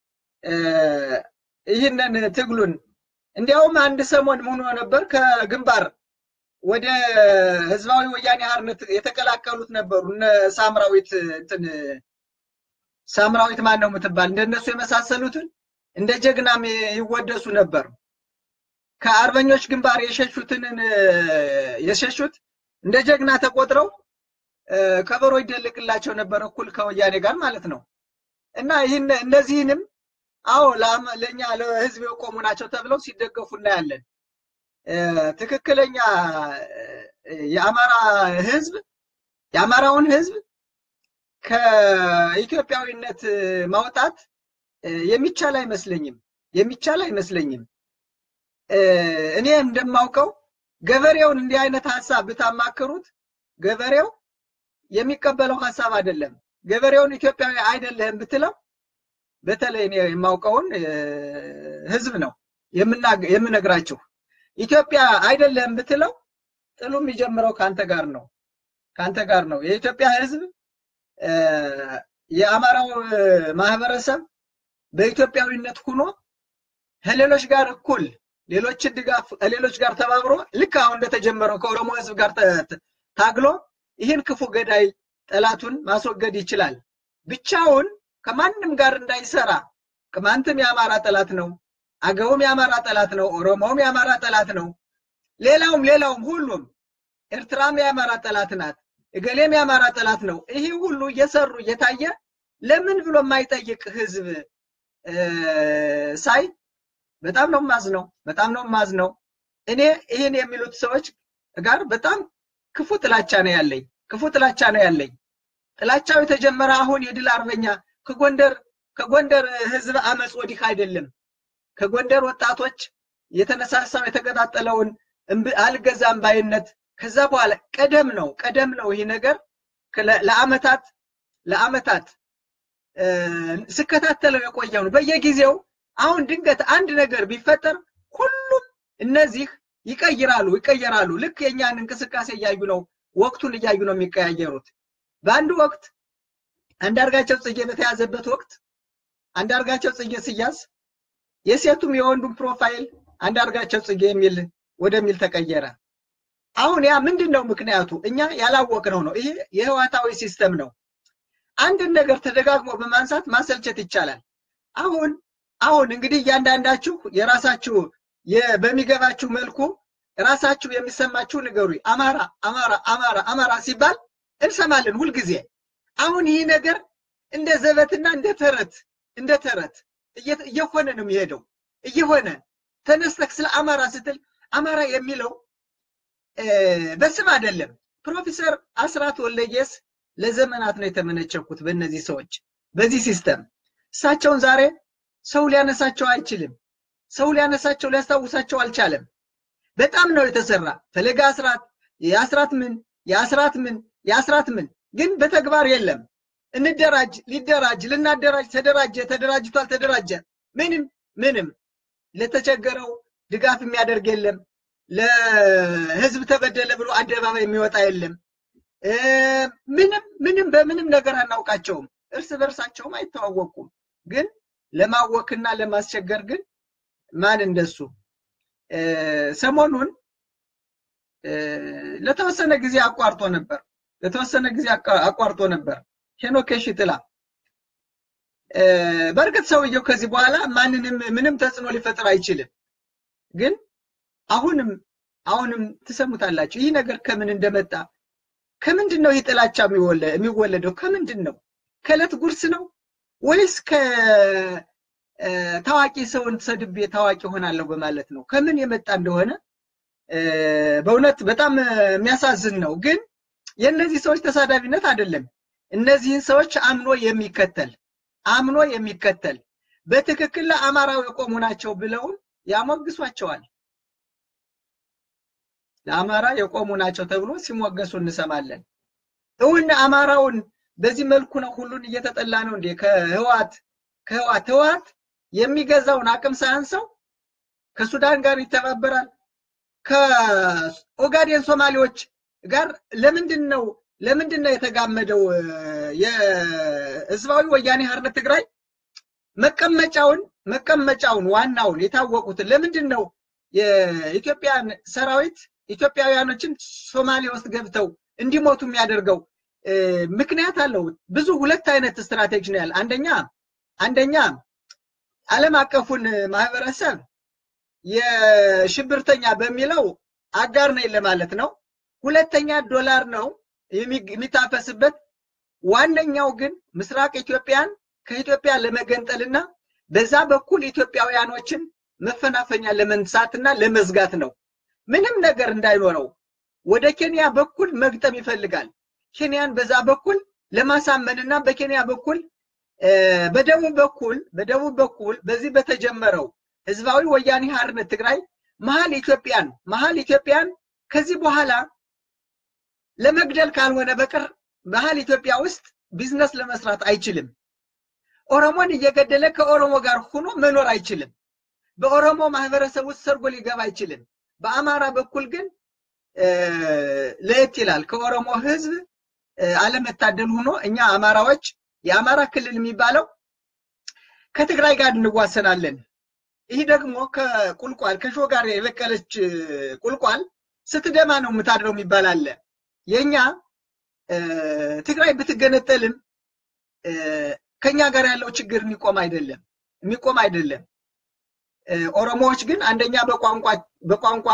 ይህንን ትግሉን እንዲያውም አንድ ሰሞን ምን ሆነ ነበር ከግንባር ወደ ህዝባዊ ወያኔ ሓርነት የተቀላቀሉት ነበሩ እነ ሳምራዊት እንትን ሳምራዊት ማን ነው የምትባል እንደነሱ የመሳሰሉትን እንደ ጀግናም ይወደሱ ነበር ከአርበኞች ግንባር የሸሹትን የሸሹት እንደ ጀግና ተቆጥረው ከበሮ ይደልቅላቸው ነበር እኩል ከወያኔ ጋር ማለት ነው እና ይሄን እነዚህንም አዎ ለኛ ለህዝብ የቆሙ ናቸው ተብለው ሲደገፉና ያለን ትክክለኛ የአማራ ህዝብ የአማራውን ህዝብ ከኢትዮጵያዊነት ማውጣት የሚቻል አይመስለኝም የሚቻል አይመስለኝም እኔ እንደማውቀው ገበሬውን እንዲህ አይነት ሐሳብ ብታማክሩት ገበሬው የሚቀበለው ሐሳብ አይደለም ገበሬውን ኢትዮጵያዊ አይደለም ብትለው በተለይ እኔ የማውቀውን ህዝብ ነው የምነግራችሁ ኢትዮጵያ አይደለም ብትለው ጥሉም ይጀምረው ካንተ ጋር ነው ካንተ ጋር ነው የኢትዮጵያ ህዝብ የአማራው ማህበረሰብ በኢትዮጵያዊነት ሆኖ ከሌሎች ጋር እኩል ሌሎች ድጋፍ ሌሎች ጋር ተባብሮ ልክ አሁን እንደተጀመረው ከኦሮሞ ህዝብ ጋር ታግሎ ይሄን ክፉ ገዳይ ጠላቱን ማስወገድ ይችላል ብቻውን ከማንንም ጋር እንዳይሰራ ከማንተም ያማራ ጠላት ነው አገውም ያማራ ጠላት ነው ኦሮሞም ያማራ ጠላት ነው ሌላውም ሌላውም ሁሉም ኤርትራም ያማራ ጠላት ናት እገሌም ያማራ ጠላት ነው ይሄ ሁሉ እየሰሩ እየታየ ለምን ብሎ የማይጠይቅ ህዝብ ሳይ በጣም ነው ማዝነው በጣም ነው ማዝነው እኔ ይሄን የሚሉት ሰዎች ጋር በጣም ክፉ ጥላቻ ነው ያለኝ ክፉ ጥላቻ ነው ያለኝ ጥላቻው የተጀመረ አሁን የድል አርበኛ ከጎንደር ከጎንደር ህዝብ አመጽ ወዲህ አይደለም ከጎንደር ወጣቶች የተነሳሳው የተገጣጠለውን አልገዛም ባይነት ከዛ በኋላ ቀደም ነው ቀደም ነው ይሄ ነገር ለአመታት ለአመታት ስከታተለው የቆየው በየጊዜው አሁን ድንገት አንድ ነገር ቢፈጠር ሁሉም እነዚህ ይቀይራሉ ይቀየራሉ ልክ የኛን እንቅስቃሴ ያያዩ ነው ወቅቱን ያያዩ ነው የሚቀያየሩት በአንድ ወቅት አንዳርጋቸው ጽጌ በተያዘበት ወቅት አንዳርጋቸው ጽጌ ሲያዝ የሴቱም የወንዱም ፕሮፋይል አንዳርጋቸው ጽጌ የሚል ወደሚል ተቀየረ አሁን ያ ምንድነው ምክንያቱ እኛ ያላወቅነው ነው ይሄ የህዋታዊ ሲስተም ነው አንድ ነገር ተደጋግሞ በማንሳት ማሰልቸት ይቻላል አሁን አሁን እንግዲህ ያንዳንዳችሁ የራሳችሁ በሚገባችሁ መልኩ ራሳችሁ የሚሰማችሁ ነገሩ አማራ አማራ አማራ አማራ ሲባል እንሰማለን ሁሉ ጊዜ አሁን ይሄ ነገር እንደ ዘበትና እንደ ተረት እንደ ተረት እየሆነ ነው የሚሄደው እየሆነ ተነስተክ ስለ አማራ ስትል አማራ የሚለው በስም አይደለም ፕሮፌሰር አስራት ወልደየስ ለዘመናት ነው የተመነቸኩት በእነዚህ ሰዎች በዚህ ሲስተም እሳቸውን ዛሬ ሰው ሊያነሳቸው አይችልም ሰው ሊያነሳቸው ሊያስታውሳቸው አልቻለም በጣም ነው የተሰራ ፈለጋ አስራት የአስራት ምን የአስራት ምን የአስራት ምን ግን በተግባር የለም እንደራጅ ሊደራጅ ለናደራጅ ተደራጀ ተደራጅቷል ተደራጀ ምንም ምንም ለተቸገረው ድጋፍ የሚያደርግ የለም ለህዝብ ተበደለ ብሎ አደባባይ የሚወጣ የለም ምንም ምንም በምንም ነገር አናውቃቸውም እርስ በርሳቸውም አይተዋወቁም ግን ለማወክና ለማስቸገር ግን ማን እንደሱ ሰሞኑን ለተወሰነ ጊዜ አቋርጦ ነበር ለተወሰነ ጊዜ አቋርጦ ነበር ሄኖክ ሽጥላ በርግጥ ሰውየው ከዚህ በኋላ ማንንም ምንም ተጽኖ ሊፈጥር አይችልም ግን አሁንም አሁንም ተሰሙታላችሁ ይህ ነገር ከምን እንደመጣ ከምንድነው ይጥላቻ የሚወለደው ከምንድነው ከለት ጉርስ ነው ወይስ ከ ታዋቂ ሰውን ሰድቤ ታዋቂ ሆናለሁ በማለት ነው ከምን የመጣ እንደሆነ በእውነት በጣም የሚያሳዝን ነው ግን የነዚህ ሰዎች ተሳዳቢነት አይደለም እነዚህን ሰዎች አምኖ የሚከተል አምኖ የሚከተል በትክክል ለአማራው የቆሙ ናቸው ብለው ያሞግሷቸዋል ለአማራ የቆሙ ናቸው ተብሎ ሲሞገሱ እንሰማለን እውን አማራውን በዚህ መልኩ ነው ሁሉን እየተጠላ ነው እንዴ ከህዋት ከህዋት ህዋት የሚገዛውን አቅም ሳያንሰው ከሱዳን ጋር ይተባበራል ከኦጋዴን ሶማሌዎች ጋር ለምንድነው ለምንድነው የተጋመደው የህዝባዊ ወያኔ ሓርነት ትግራይ መቀመጫውን መቀመጫውን ዋናውን የታወቁት ለምንድነው የኢትዮጵያን ሰራዊት ኢትዮጵያውያኖችን ሶማሌ ውስጥ ገብተው እንዲሞቱ የሚያደርገው ምክንያት አለው ብዙ ሁለት አይነት ስትራቴጂ ነው ያለ አንደኛ አንደኛ ዓለም አቀፉን ማህበረሰብ የሽብርተኛ በሚለው አጋር ነው ለማለት ነው ሁለተኛ ዶላር ነው የሚታፈስበት ዋነኛው ግን ምስራቅ ኢትዮጵያን ከኢትዮጵያ ለመገንጠልና በዛ በኩል ኢትዮጵያውያኖችን መፈናፈኛ ለመንሳትና ለመዝጋት ነው ምንም ነገር እንዳይኖረው ወደ ኬንያ በኩል መግጠም ይፈልጋል ኬንያን በዛ በኩል ለማሳመንና በኬንያ በኩል በደቡብ በኩል በደቡብ በኩል በዚህ በተጀመረው ህዝባዊ ወያኔ ሓርነት ትግራይ መሃል ኢትዮጵያን መሃል ኢትዮጵያን ከዚህ በኋላ ለመግደል ካልሆነ በቀር መሃል ኢትዮጵያ ውስጥ ቢዝነስ ለመስራት አይችልም ኦሮሞን እየገደለ ከኦሮሞ ጋር ሆኖ መኖር አይችልም በኦሮሞ ማህበረሰብ ውስጥ ሰርጎ ሊገባ አይችልም በአማራ በኩል ግን ለየት ይላል ከኦሮሞ ህዝብ አለመታደል ሆኖ እኛ አማራዎች የአማራ ክልል የሚባለው ከትግራይ ጋር እንዋሰናለን ይሄ ደግሞ ከቁልቋል ከሾ ጋር የበቀለች ቁልቋል ስትደማ ነው የምታድረው የሚባል አለ የኛ ትግራይ ብትገነጠልም ከኛ ጋር ያለው ችግር የሚቆም አይደለም የሚቆም አይደለም ኦሮሞዎች ግን አንደኛ በቋንቋ በቋንቋ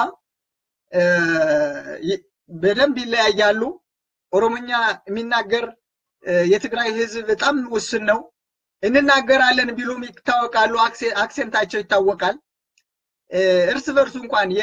በደንብ ይለያያሉ ኦሮሞኛ የሚናገር የትግራይ ህዝብ በጣም ውስን ነው እንናገራለን ቢሉም ይታወቃሉ አክሰንታቸው ይታወቃል እርስ በርሱ እንኳን የ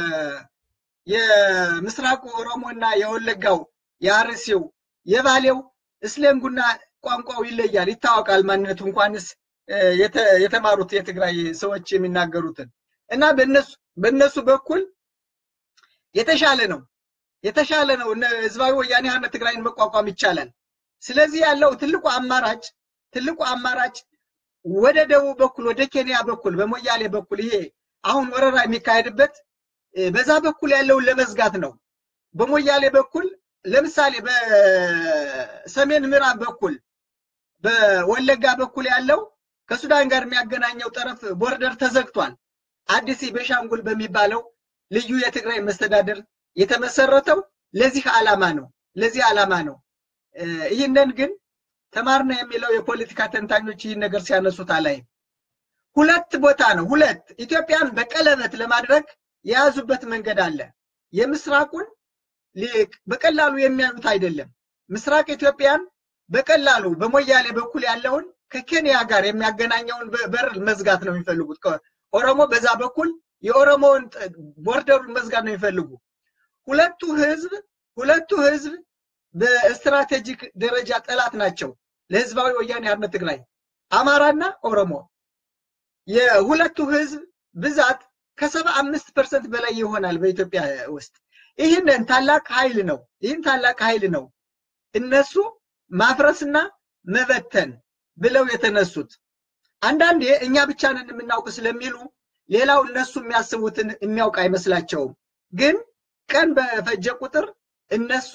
የምስራቁ ኦሮሞና የወለጋው ያርሲው የባሌው እስለምጉና ቋንቋው ይለያል ይታወቃል ማንነቱ እንኳንስ የተማሩት የትግራይ ሰዎች የሚናገሩትን እና በእነሱ በእነሱ በኩል የተሻለ ነው የተሻለ ነው ህዝባዊ ወያኔ ሓርነት ትግራይን መቋቋም ይቻላል ስለዚህ ያለው ትልቁ አማራጭ ትልቁ አማራጭ ወደ ደቡብ በኩል ወደ ኬንያ በኩል በሞያሌ በኩል ይሄ አሁን ወረራ የሚካሄድበት በዛ በኩል ያለው ለመዝጋት ነው በሞያሌ በኩል ለምሳሌ በሰሜን ምዕራብ በኩል በወለጋ በኩል ያለው ከሱዳን ጋር የሚያገናኘው ጠረፍ ቦርደር ተዘግቷል አዲስ ቤሻንጉል በሚባለው ልዩ የትግራይ መስተዳደር የተመሰረተው ለዚህ ዓላማ ነው ለዚህ ዓላማ ነው ይሄንን ግን ተማርና የሚለው የፖለቲካ ተንታኞች ይሄን ነገር ሲያነሱት አላይ ሁለት ቦታ ነው ሁለት ኢትዮጵያን በቀለበት ለማድረግ ያዙበት መንገድ አለ የምስራቁን በቀላሉ የሚያዩት አይደለም ምስራቅ ኢትዮጵያን በቀላሉ በሞያሌ በኩል ያለውን ከኬንያ ጋር የሚያገናኘውን በር መዝጋት ነው የሚፈልጉት ኦሮሞ በዛ በኩል የኦሮሞን ቦርደሩን መዝጋት ነው የሚፈልጉ ሁለቱ ህዝብ ሁለቱ ህዝብ በስትራቴጂክ ደረጃ ጠላት ናቸው ለህዝባዊ ወያኔ ሓርነት ትግራይ አማራና ኦሮሞ የሁለቱ ህዝብ ብዛት ከ75 ፐርሰንት በላይ ይሆናል በኢትዮጵያ ውስጥ ይሄንን ታላቅ ኃይል ነው ይሄን ታላቅ ኃይል ነው እነሱ ማፍረስና መበተን ብለው የተነሱት አንዳንዴ እኛ ብቻ ነን የምናውቅ ስለሚሉ ሌላው እነሱ የሚያስቡትን የሚያውቅ አይመስላቸውም ግን ቀን በፈጀ ቁጥር እነሱ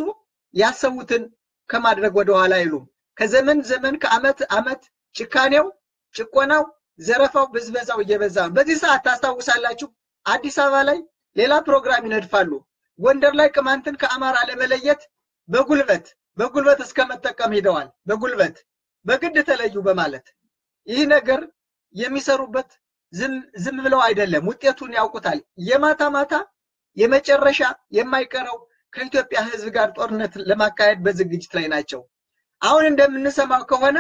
ያሰቡትን ከማድረግ ወደ ኋላ አይሉም። ከዘመን ዘመን ከአመት አመት ጭካኔው፣ ጭቆናው፣ ዘረፋው፣ ብዝበዛው እየበዛ በዚህ ሰዓት ታስታውሳላችሁ አዲስ አበባ ላይ ሌላ ፕሮግራም ይነድፋሉ። ጎንደር ላይ ቅማንትን ከአማራ ለመለየት በጉልበት በጉልበት እስከመጠቀም ሄደዋል። በጉልበት በግድ ተለዩ በማለት ይህ ነገር የሚሰሩበት ዝም ዝም ብለው አይደለም፣ ውጤቱን ያውቁታል። የማታ ማታ የመጨረሻ የማይቀረው ከኢትዮጵያ ህዝብ ጋር ጦርነት ለማካሄድ በዝግጅት ላይ ናቸው። አሁን እንደምንሰማው ከሆነ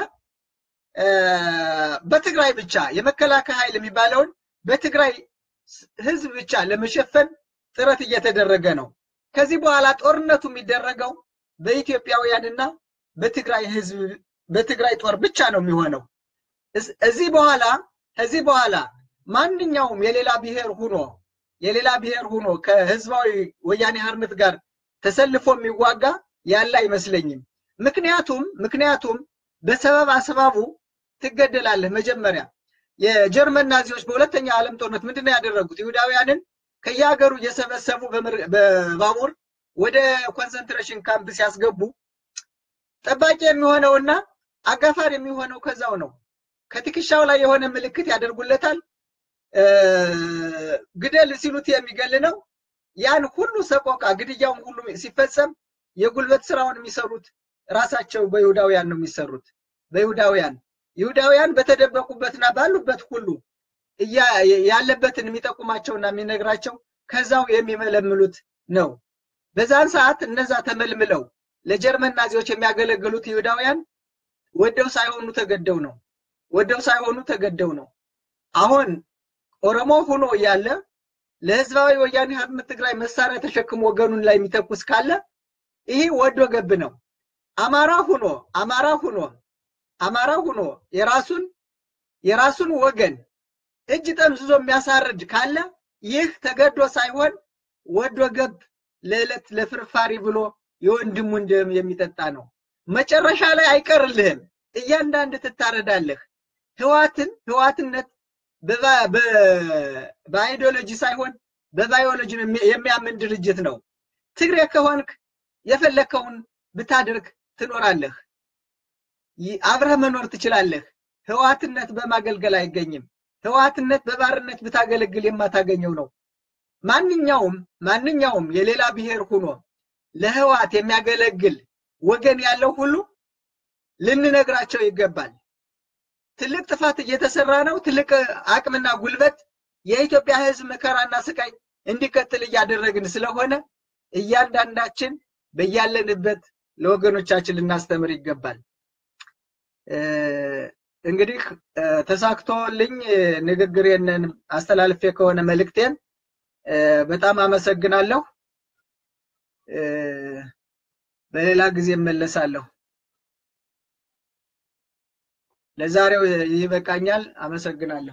በትግራይ ብቻ የመከላከያ ኃይል የሚባለውን በትግራይ ህዝብ ብቻ ለመሸፈን ጥረት እየተደረገ ነው። ከዚህ በኋላ ጦርነቱ የሚደረገው በኢትዮጵያውያንና በትግራይ ህዝብ በትግራይ ጦር ብቻ ነው የሚሆነው። እዚህ በኋላ ከዚህ በኋላ ማንኛውም የሌላ ብሔር ሆኖ የሌላ ብሔር ሆኖ ከህዝባዊ ወያኔ ሓርነት ጋር ተሰልፎ የሚዋጋ ያለ አይመስለኝም። ምክንያቱም ምክንያቱም በሰበብ አስባቡ ትገደላለህ። መጀመሪያ የጀርመን ናዚዎች በሁለተኛ ዓለም ጦርነት ምንድነው ያደረጉት? ይሁዳውያንን ከየሀገሩ እየሰበሰቡ በባቡር ወደ ኮንሰንትሬሽን ካምፕ ሲያስገቡ ጠባቂ የሚሆነውና አጋፋር የሚሆነው ከዛው ነው። ከትከሻው ላይ የሆነ ምልክት ያደርጉለታል። ግደል ሲሉት የሚገል ነው። ያን ሁሉ ሰቆቃ ግድያውን ሁሉ ሲፈጸም የጉልበት ስራውን የሚሰሩት ራሳቸው በይሁዳውያን ነው የሚሰሩት። በይሁዳውያን ይሁዳውያን በተደበቁበትና ባሉበት ሁሉ ያለበትን የሚጠቁማቸውና የሚነግራቸው ከዛው የሚመለምሉት ነው። በዛን ሰዓት እነዛ ተመልምለው ለጀርመን ናዚዎች የሚያገለግሉት ይሁዳውያን ወደው ሳይሆኑ ተገደው ነው። ወደው ሳይሆኑ ተገደው ነው። አሁን ኦሮሞ ሆኖ ያለ ለህዝባዊ ወያኔ ሓርነት ትግራይ መሳሪያ ተሸክሞ ወገኑን ላይ የሚተኩስ ካለ ይሄ ወዶ ገብ ነው። አማራ ሆኖ አማራ ሆኖ አማራ ሆኖ የራሱን የራሱን ወገን እጅ ጠምዝዞ የሚያሳርድ ካለ ይህ ተገዶ ሳይሆን ወዶ ገብ ለዕለት ለፍርፋሪ ብሎ የወንድሙን ደም የሚጠጣ ነው። መጨረሻ ላይ አይቀርልህም። እያንዳንድ ትታረዳለህ። ህዋትን ህዋትነት በባዮሎጂ ሳይሆን በባዮሎጂ የሚያምን ድርጅት ነው። ትግሬ ከሆንክ የፈለከውን ብታደርግ ትኖራለህ። አብረህ መኖር ትችላለህ። ህዋትነት በማገልገል አይገኝም። ህዋትነት በባርነት ብታገለግል የማታገኘው ነው። ማንኛውም ማንኛውም የሌላ ብሔር ሆኖ ለህዋት የሚያገለግል ወገን ያለው ሁሉ ልንነግራቸው ይገባል። ትልቅ ጥፋት እየተሰራ ነው። ትልቅ አቅምና ጉልበት የኢትዮጵያ ህዝብ መከራና ስቃይ እንዲከተል እያደረግን ስለሆነ እያንዳንዳችን በያለንበት ለወገኖቻችን ልናስተምር ይገባል። እንግዲህ ተሳክቶልኝ ንግግሬን አስተላልፌ ከሆነ መልእክቴን በጣም አመሰግናለሁ። በሌላ ጊዜ እመለሳለሁ። ለዛሬው ይበቃኛል። አመሰግናለሁ።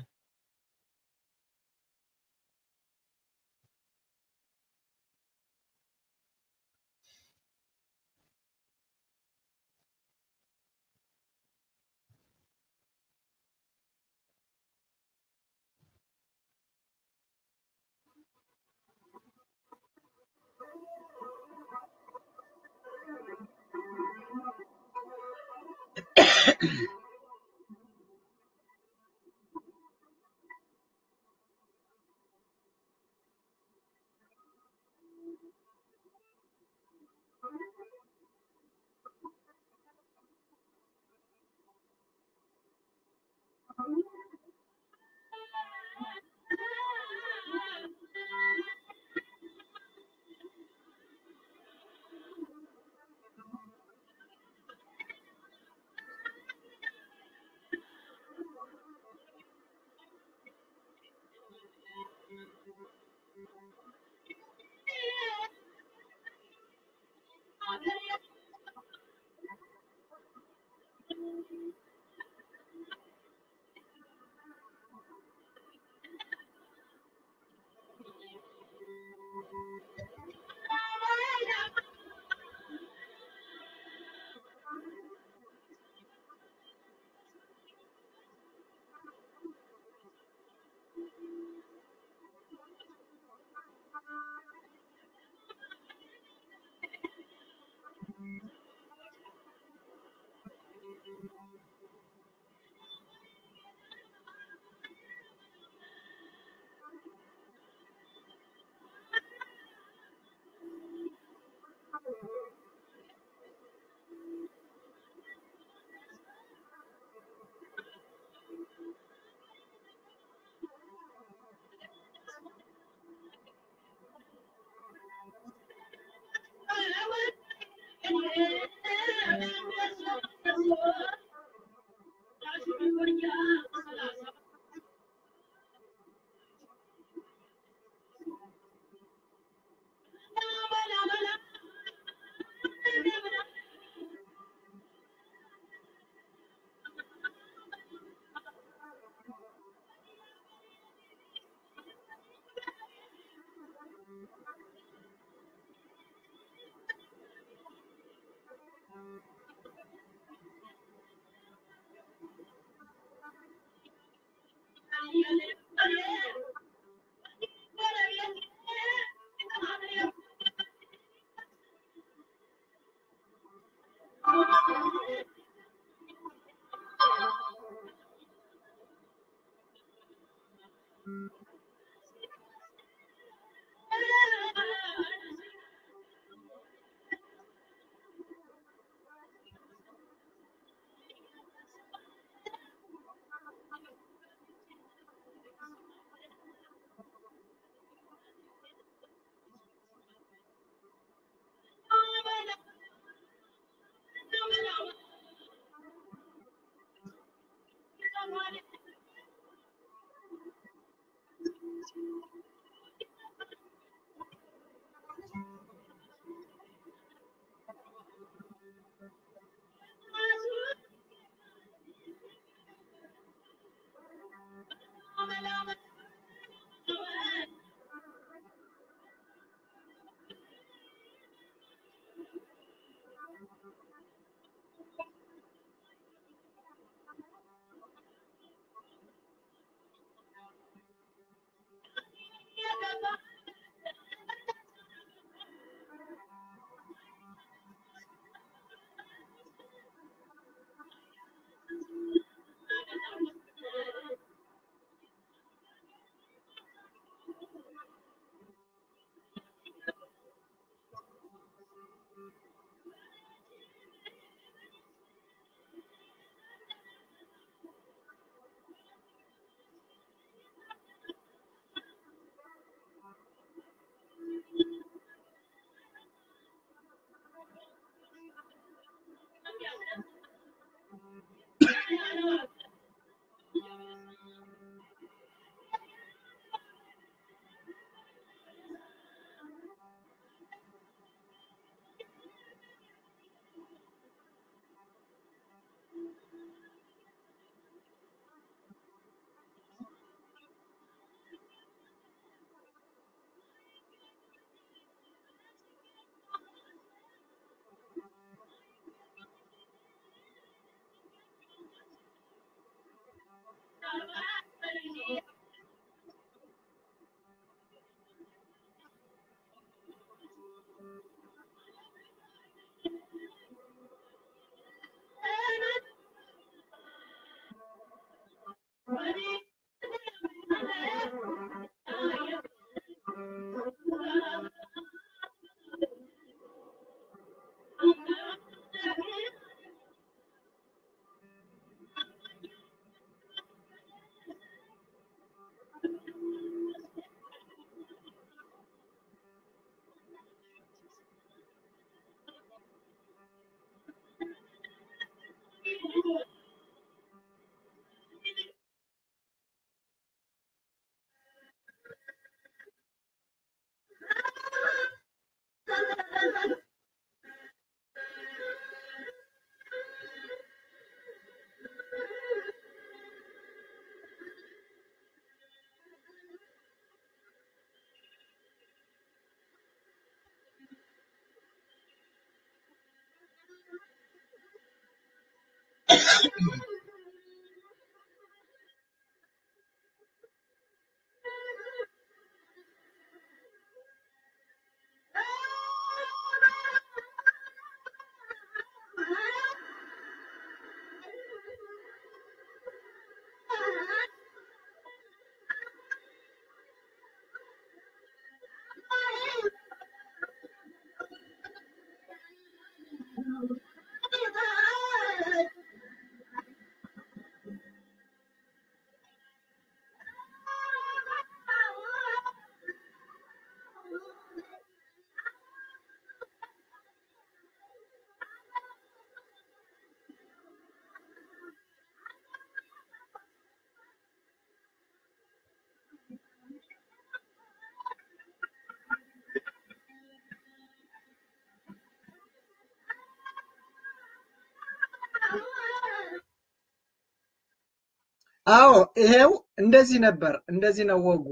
አዎ ይሄው እንደዚህ ነበር እንደዚህ ነው ወጉ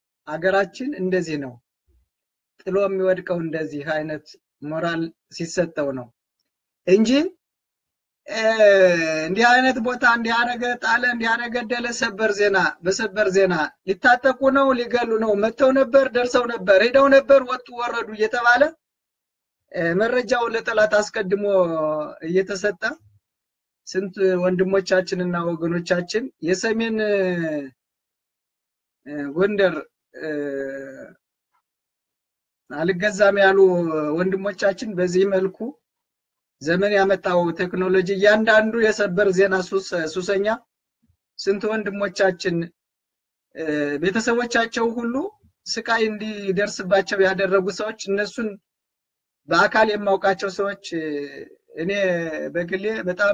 አገራችን እንደዚህ ነው ጥሎ የሚወድቀው እንደዚህ አይነት ሞራል ሲሰጠው ነው እንጂ እንዲህ አይነት ቦታ እንዲህ አረገ ጣለ እንዲህ አረገ ደለ ሰበር ዜና በሰበር ዜና ሊታጠቁ ነው ሊገሉ ነው መተው ነበር ደርሰው ነበር ሄደው ነበር ወጡ ወረዱ እየተባለ መረጃው ለጠላት አስቀድሞ እየተሰጠ ስንት ወንድሞቻችንና ወገኖቻችን የሰሜን ጎንደር አልገዛም ያሉ ወንድሞቻችን በዚህ መልኩ ዘመን ያመጣው ቴክኖሎጂ ያንዳንዱ የሰበር ዜና ሱሰኛ ስንት ወንድሞቻችን ቤተሰቦቻቸው ሁሉ ስቃይ እንዲደርስባቸው ያደረጉ ሰዎች እነሱን በአካል የማውቃቸው ሰዎች እኔ በግሌ በጣም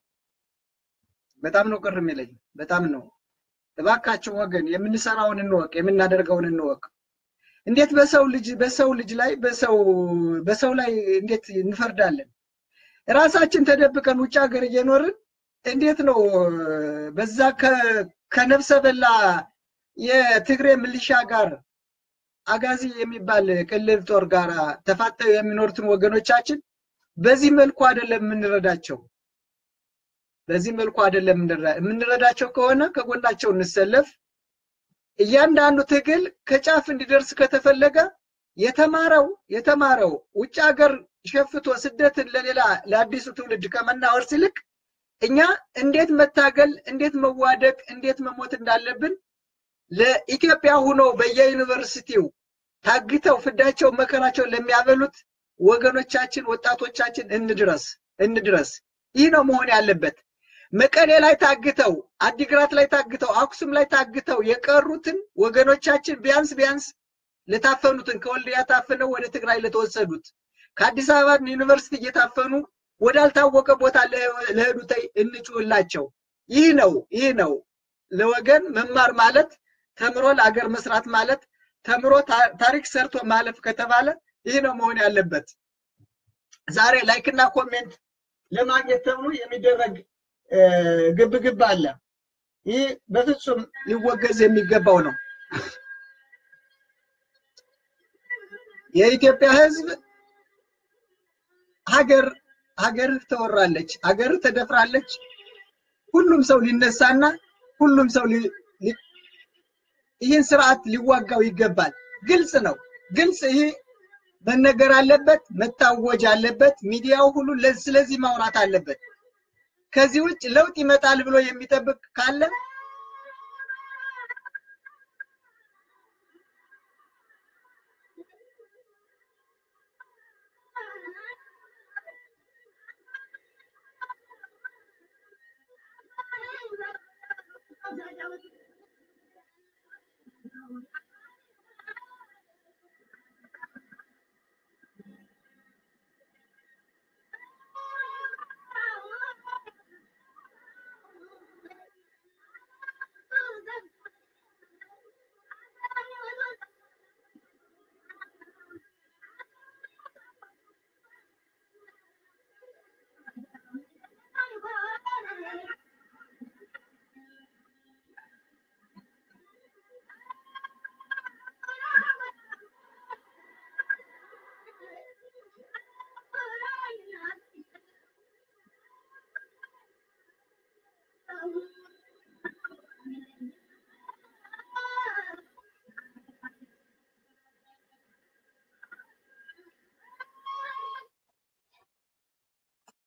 በጣም ነው ቅር የሚለኝ በጣም ነው እባካችሁ ወገን የምንሰራውን እንወቅ የምናደርገውን እንወቅ እንዴት በሰው ልጅ በሰው ልጅ ላይ በሰው በሰው ላይ እንዴት እንፈርዳለን ራሳችን ተደብቀን ውጭ ሀገር እየኖርን እንዴት ነው በዛ ከነፍሰ በላ የትግሬ ሚሊሻ ጋር አጋዚ የሚባል ቅልብ ጦር ጋር ተፋጠው የሚኖሩትን ወገኖቻችን በዚህ መልኩ አይደለም የምንረዳቸው በዚህ መልኩ አይደለም የምንረዳቸው ከሆነ ከጎናቸው እንሰለፍ እያንዳንዱ ትግል ከጫፍ እንዲደርስ ከተፈለገ የተማረው የተማረው ውጭ ሀገር ሸፍቶ ስደትን ለሌላ ለአዲሱ ትውልድ ከመናወርስ ይልቅ እኛ እንዴት መታገል እንዴት መዋደቅ እንዴት መሞት እንዳለብን ለኢትዮጵያ ሆኖ በየዩኒቨርሲቲው ታግተው ፍዳቸው መከራቸው ለሚያበሉት ወገኖቻችን ወጣቶቻችን እንድረስ እንድረስ ይህ ነው መሆን ያለበት መቀሌ ላይ ታግተው አዲግራት ላይ ታግተው አክሱም ላይ ታግተው የቀሩትን ወገኖቻችን ቢያንስ ቢያንስ ለታፈኑትን ከወልዲያ ታፈነው ወደ ትግራይ ለተወሰዱት ከአዲስ አበባ ዩኒቨርሲቲ እየታፈኑ ወዳልታወቀ ቦታ ለሄዱት እንጩላቸው ይህ ነው ይህ ነው ለወገን መማር ማለት ተምሮ ለአገር መስራት ማለት ተምሮ ታሪክ ሰርቶ ማለፍ ከተባለ ይህ ነው መሆን ያለበት ዛሬ ላይክና ኮሜንት ለማግኘት ተብሎ የሚደረግ ግብግብ አለ ይህ በፍጹም ሊወገዝ የሚገባው ነው የኢትዮጵያ ህዝብ ሀገር ሀገር ተወራለች ሀገር ተደፍራለች ሁሉም ሰው ሊነሳና ሁሉም ሰው ይህን ስርዓት ሊዋጋው ይገባል ግልጽ ነው ግልጽ ይሄ መነገር አለበት መታወጅ አለበት ሚዲያው ሁሉ ስለዚህ ማውራት አለበት ከዚህ ውጭ ለውጥ ይመጣል ብሎ የሚጠብቅ ካለ